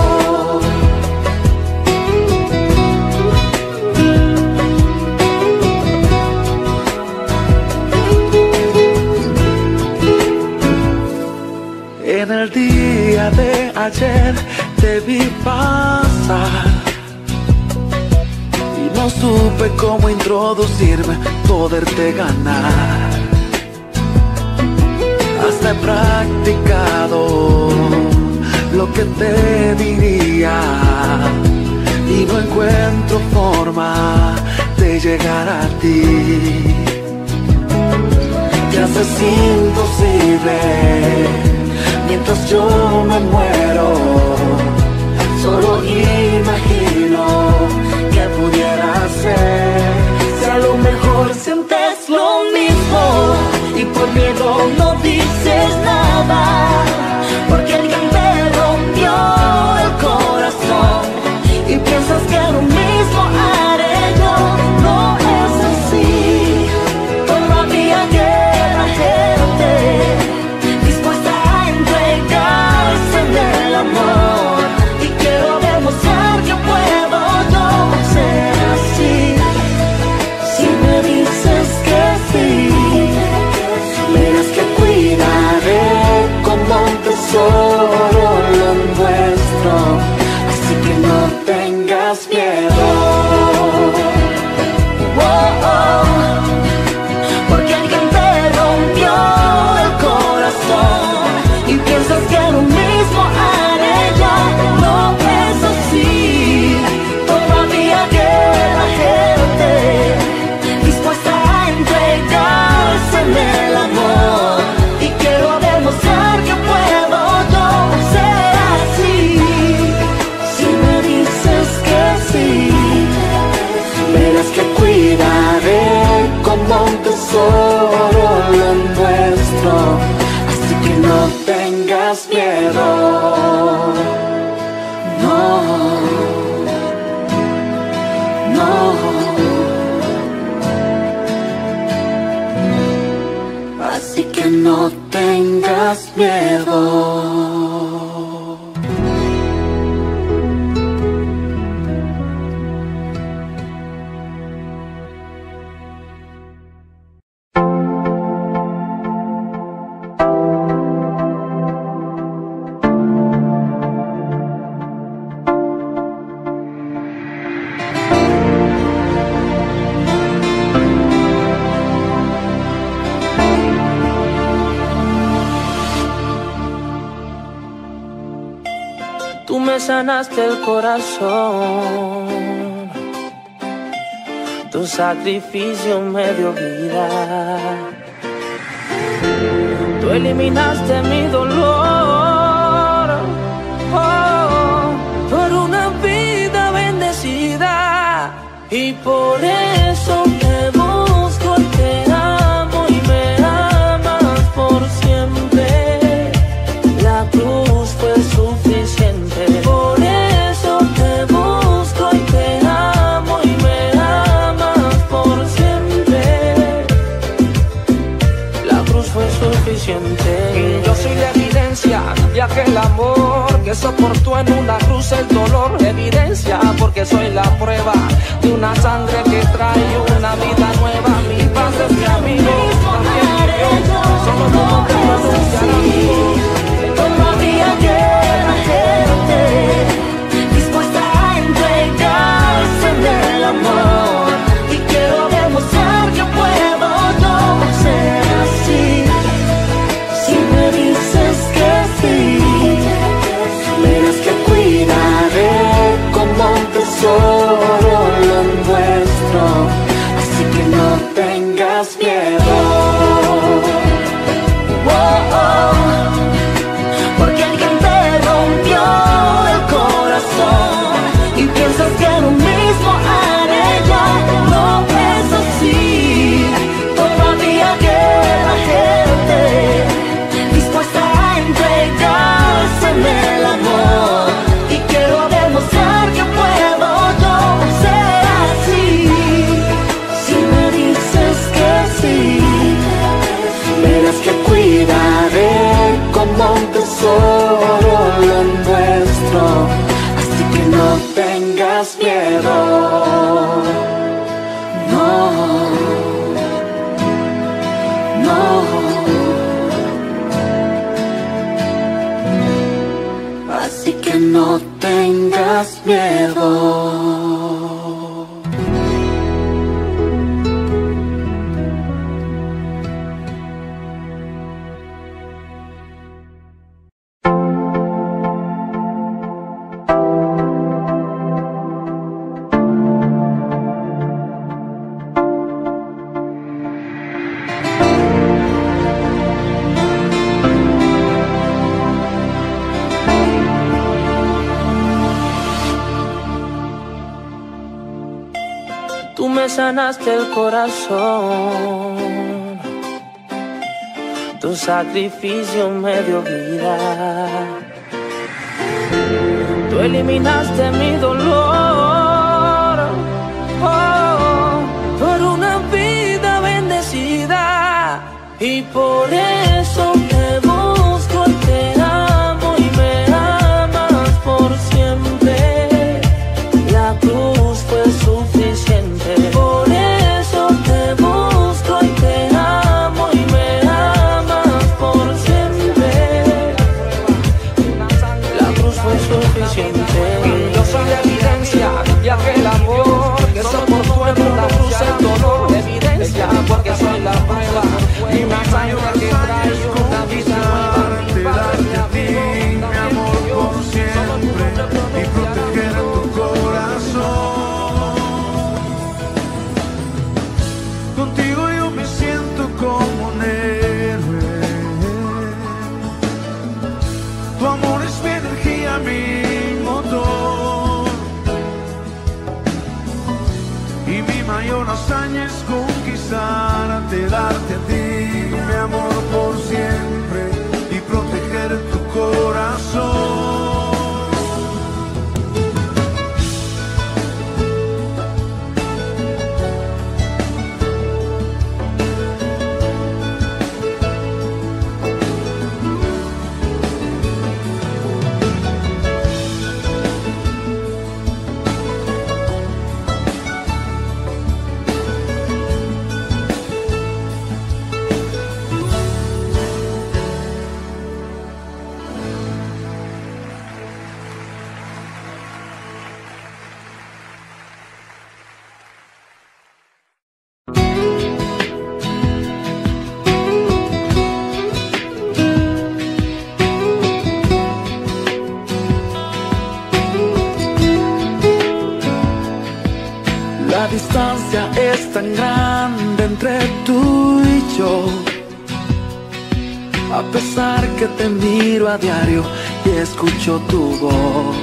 B: En el día de ayer te vi pasar y no supe cómo introducirme, poderte ganar. Hasta he practicado lo que te diría y no encuentro forma de llegar a ti. Te haces imposible mientras yo me muero. Solo imagino que pudiera ser. Si a lo mejor sientes lo mismo y por miedo no dices nada, porque alguien te rompió el corazón y piensas que lo mismo haré yo. No es así, todavía queda gente dispuesta a entregarse en el amor, y quiero demostrar que puedo yo ser así. Si me dices que sí, verás que cuidaré como un tesoro lo nuestro, así que no tengas miedo. Oh, oh, porque alguien te rompió el corazón y piensas que lo mismo haré yo. No es así, todavía queda gente dispuesta a entregarse en el amor, y quiero demostrar que puedo yo ser así. Si me dices que sí, verás que cuidaré como un tesoro lo nuestro, así que no tengas miedo. No, no, así que no tengas miedo.
C: Tú me sanaste el corazón, tu sacrificio me dio vida. Tú eliminaste mi dolor, oh, por una vida bendecida. Y por eso te busco y te amo y me amas por siempre. La cruz fue suficiente. Por eso te busco y te amo y me amas por siempre. La cruz fue suficiente.
G: que soportó en una cruz el dolor. Evidencia porque soy la prueba de una sangre que trae una vida nueva. Mi padre es mi amigo, también murió. Solo tu nombre pronunciar, amigo.
H: Todavía queda gente dispuesta a entregarse en el amor, y quiero demostrar que puedo no ser así. Si me dices que sí, verás que cuidaré como un tesoro lo nuestro, así que no tengas miedo. Oh, oh. Porque alguien te rompió el corazón y piensas que lo mismo haré yo. No es así. Todavía queda gente dispuesta a entregarse en el amor, y quiero demostrar que puedo yo ser así. Si me dices que sí, verás que cuidaré como un tesoro lo nuestro, así que no tengas miedo. No, no, así que no tengas miedo.
C: Tú me sanaste el corazón, tu sacrificio me dio vida, tú eliminaste mi dolor, oh, por una vida bendecida, y por eso te busco y te amo y me amas por siempre. La cruz fue suficiente. Por eso te busco y te amo y me amas por siempre. La cruz fue suficiente.
G: Yo soy la evidencia de aquel amor que soportó en una cruz el dolor. Evidencia porque soy la prueba de una sangre que trae una vida nueva. Mi padre es mi amigo, también murió. Solo tu nombre pronunciar,
E: contigo yo me siento como un héroe. Tu amor es mi energía, mi motor, y mi mayor hazaña es conquistarte, darte a ti mi amor por siempre y proteger tu corazón.
B: La distancia es tan grande entre tú y yo, a pesar que te miro a diario y escucho tu voz.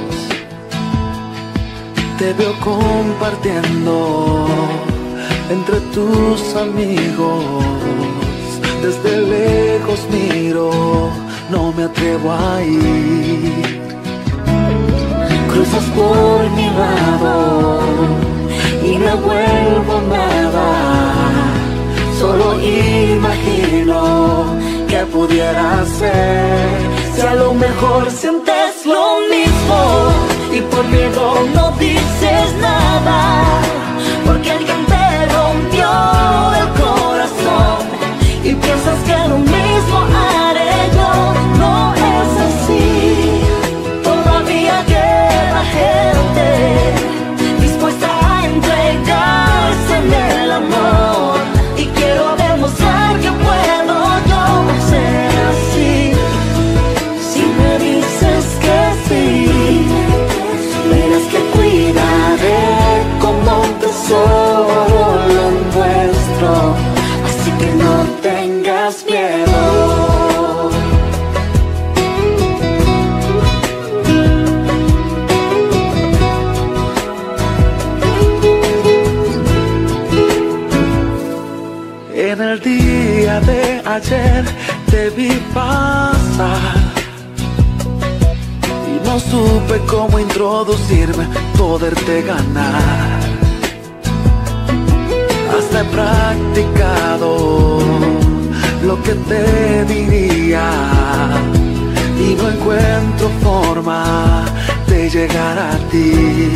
B: Te veo compartiendo entre tus amigos. Desde lejos miro, no me atrevo a ir.
H: Cruzas por mi lado y me vuelvo nada. Solo imagino que pudiera ser, si a lo mejor sientes lo lo mismo y por miedo no dices nada, porque alguien te rompió el corazón y piensas que lo mismo haré yo. No es así, todavía queda gente dispuesta a entregarse en el amor, y quiero demostrar que puedo yo ser así. Si me dices que sí, verás que cuidaré como un tesoro lo nuestro, así que no tengas miedo.
B: En el día de ayer te vi pasar y no supe cómo introducirme, poderte ganar. Hasta he practicado lo que te diría y no encuentro forma de llegar a ti.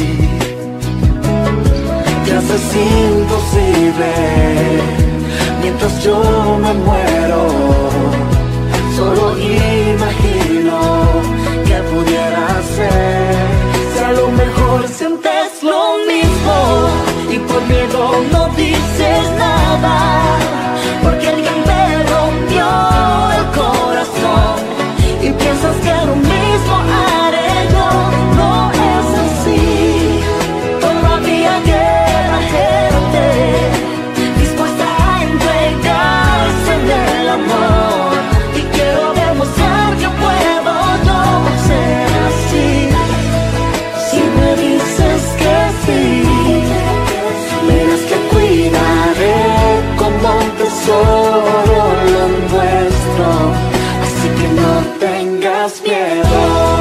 B: Te haces imposible mientras yo me muero. Solo imagino que pudiera ser. Si a lo mejor sientes lo mismo y por miedo no dices nada, porque alguien te rompió el corazón y piensas que lo mismo haré yo. No es así, todavía queda gente dispuesta a entregarse en el amor, y quiero demostrar que puedo yo ser así. Si me dices que sí, verás que cuidaré como un tesoro lo nuestro, así que no tengas miedo.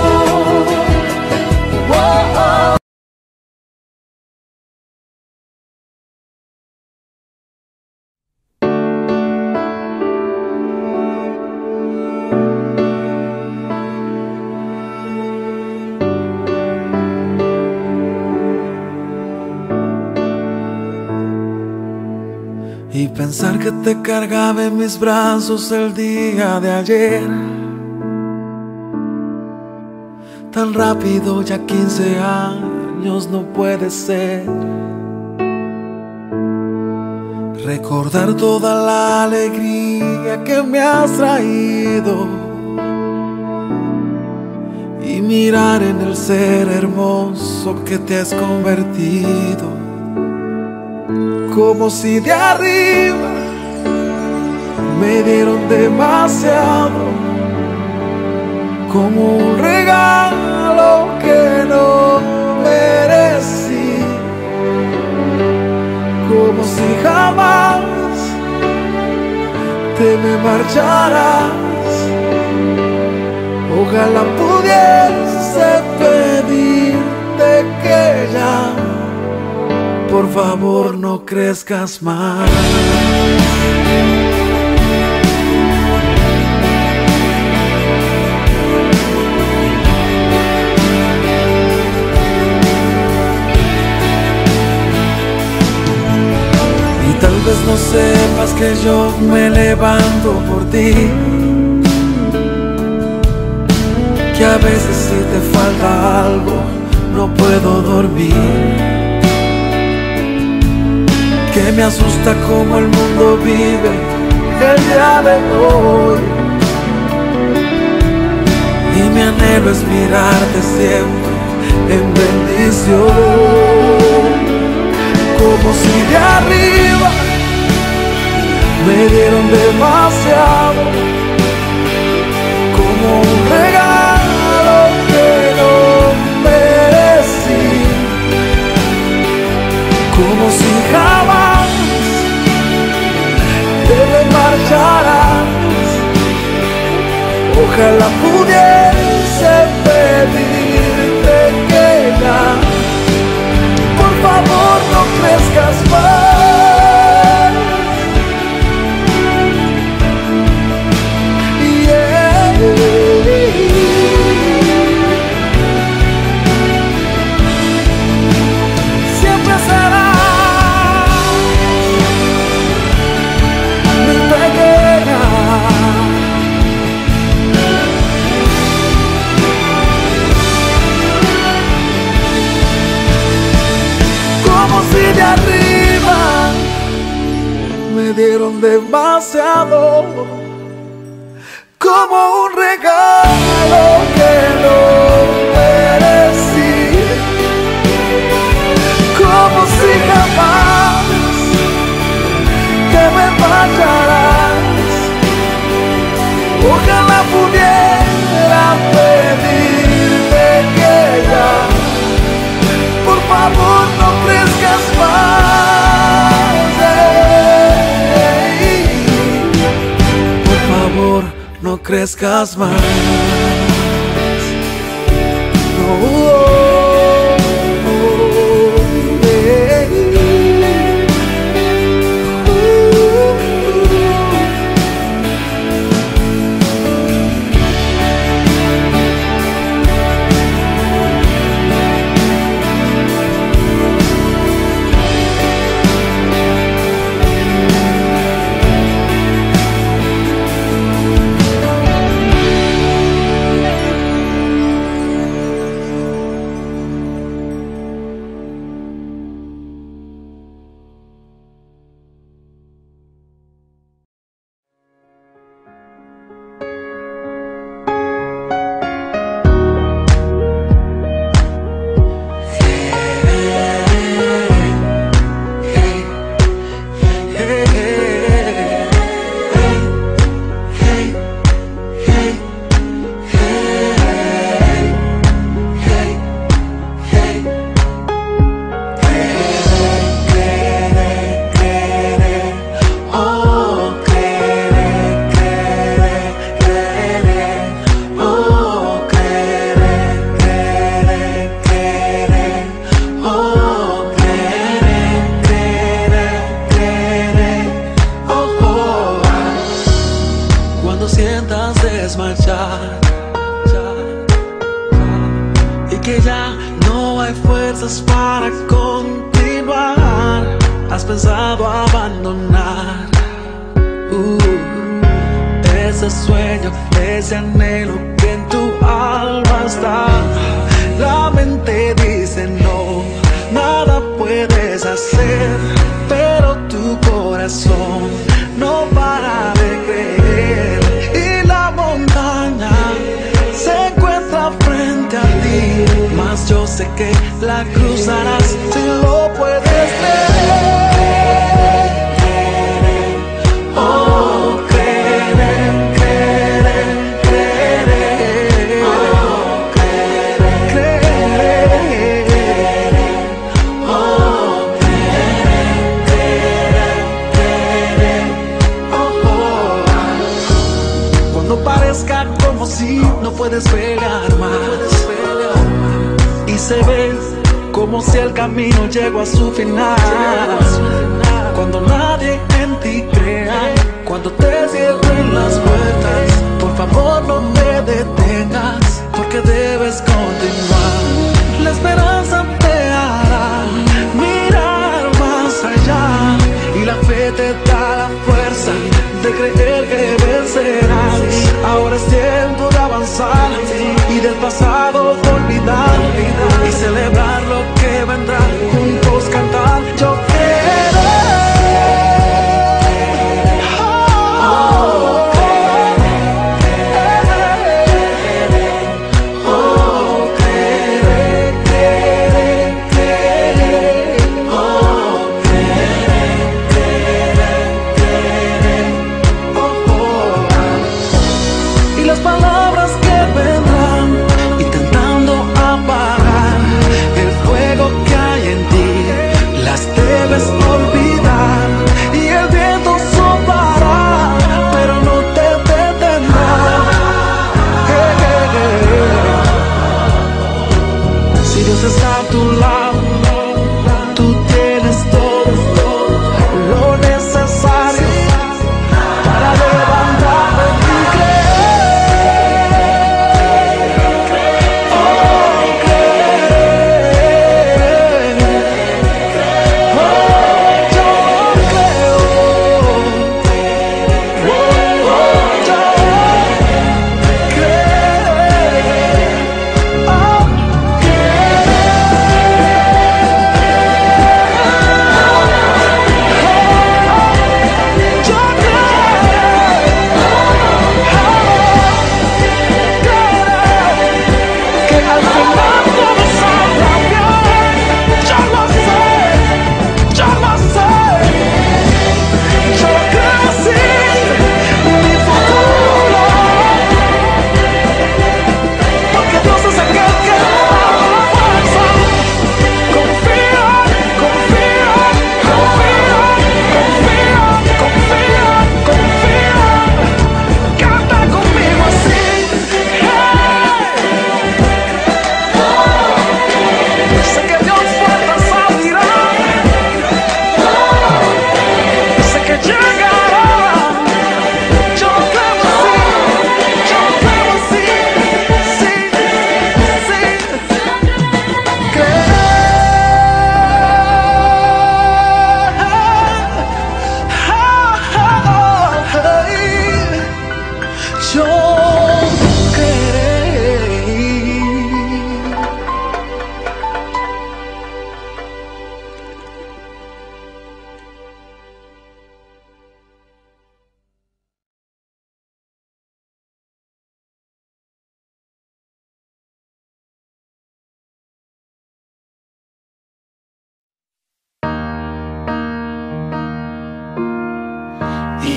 B: Oh, oh. Y pensar que te cargaba en mis brazos el día de ayer, tan rápido, ya quince años no puede ser. Recordar toda la alegría que me has traído y mirar en el ser hermoso que te has convertido. Como si de arriba me dieron demasiado, como un regalo que no merecí, como si jamás te me marcharás. Ojalá pudiese pedirte que ya, por favor, no crezcas más. Y tal vez no sepas que yo me levanto por ti, que a veces si te falta algo no puedo dormir, que me asusta cómo el mundo vive el día de hoy, y mi anhelo es mirarte siempre en bendición. Como si de arriba me dieron demasiado, como un regalo que no merecí, como si jamás te me marcharás. Ojalá pudiese pedirte que ya, por favor, no crezcas más. Yeah. me dieron demasiado, como un regalo que no merecí, como si jamás te me fallarás. Ojalá pudiera pedirte que ya, por favor, no crezcas más. Ey. Por favor, no crezcas más. No, no, ey.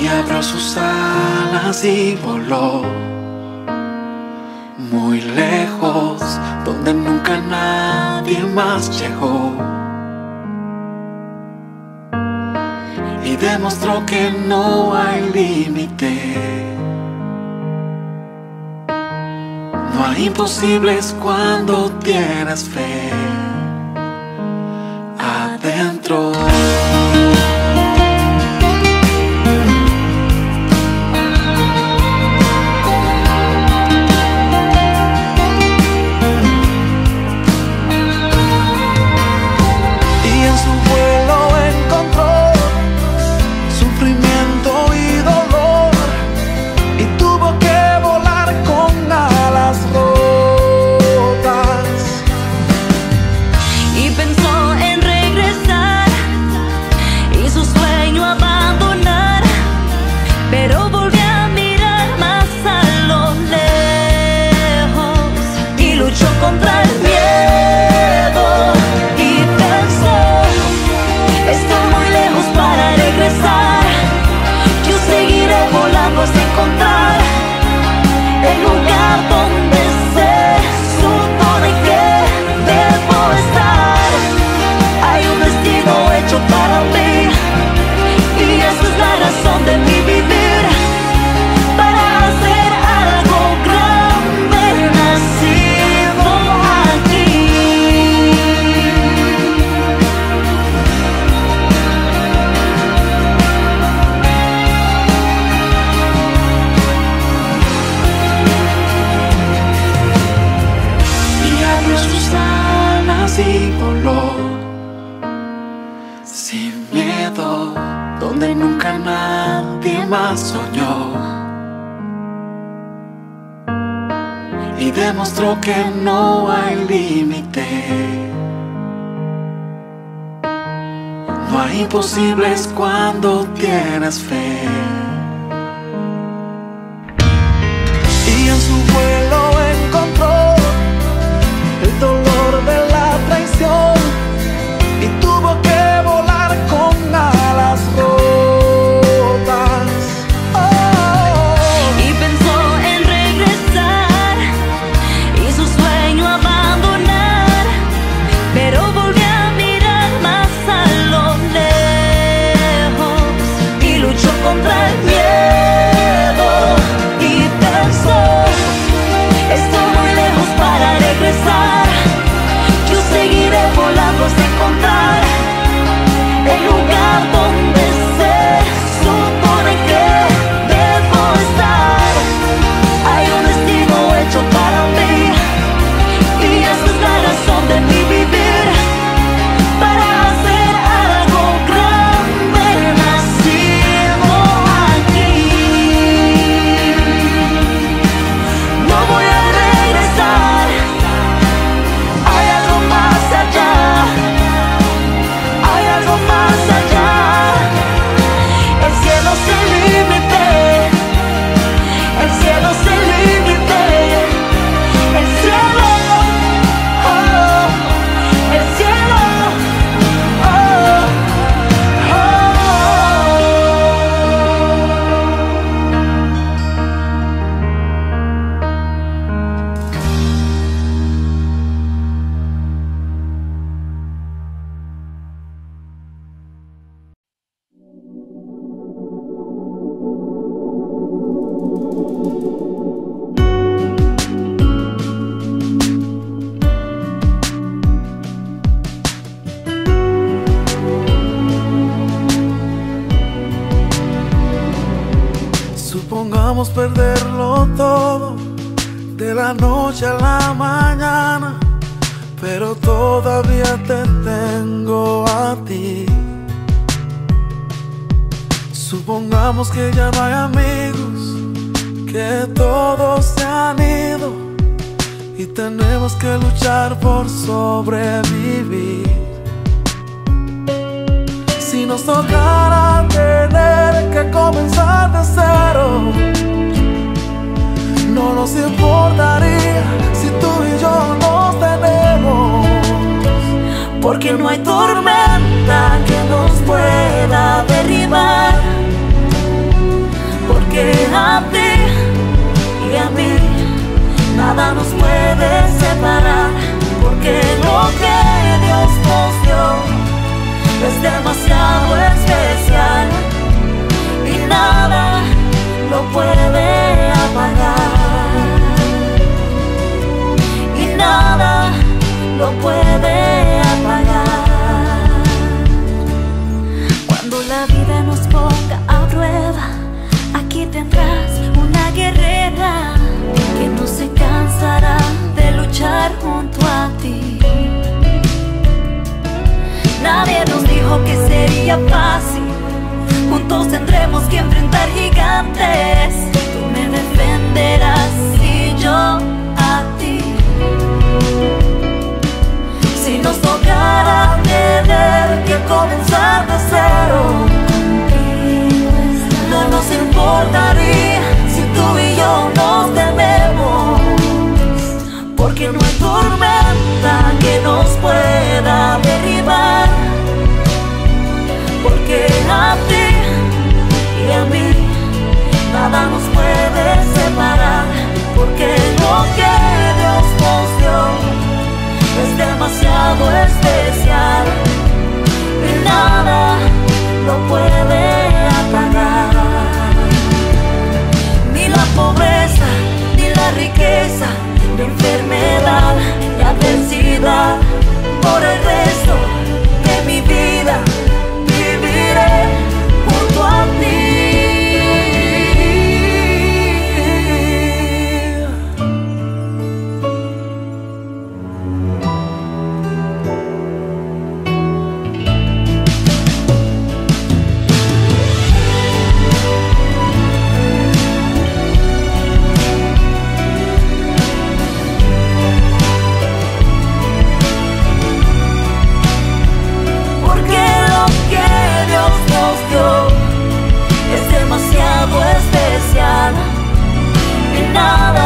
E: Y abrió sus alas y voló muy lejos, donde nunca nadie más llegó. Y demostró que no hay límite. No hay imposibles cuando tienes fe adentro. Y voló sin miedo, donde nunca nadie más soñó. Y demostró que no hay límite. No hay imposibles cuando tienes fe. Y en su vuelo encontró el dolor de la traición y tuvo que volar con alas rotas.
H: Oh. Y pensó en regresar y su sueño abandonar, pero volvió a mirar más a lo lejos y luchó contra el miedo y pensó: estoy muy lejos para regresar. Seguiré volando hasta encontrar el lugar donde se supone que debo estar. Hay un destino hecho para mí y esa es la razón de mi vivir, para hacer algo grande nacido aquí. No voy a regresar. Hay algo más allá, hay algo más allá. El cielo es el límite, el cielo es el límite, el cielo, oh, el cielo, oh,
E: Supongamos perderlo todo de la noche a la mañana, pero todavía te tengo a ti. Supongamos que ya no hay amigos, que todos se han ido y tenemos que luchar por sobrevivir. Si nos tocara tener que comenzar de cero, no nos importaría si tú y yo nos tenemos, porque no hay tormenta que nos pueda derribar.
H: a ti y a mí nada nos puede separar, porque lo que Dios nos dio es demasiado especial y nada lo puede apagar, y nada lo puede apagar. Cuando la vida nos ponga a prueba, aquí tendrás una guerrera que no se cansará de luchar junto a ti. Nadie nos dijo que sería fácil, juntos tendremos que enfrentar gigantes. Tú me defenderás y yo a ti. Si nos tocara tener que comenzar de cero, no nos importaría si tú y yo nos tememos, porque no hay tormenta que nos pueda derribar, porque a ti y a mí nada nos puede separar, porque lo que Dios nos dio es demasiado especial y nada lo puede apagar. Ni la pobreza, ni la riqueza, ni enfermedad, ni adversidad, por el resto de mi vida viviré junto a ti. Es demasiado especial y nada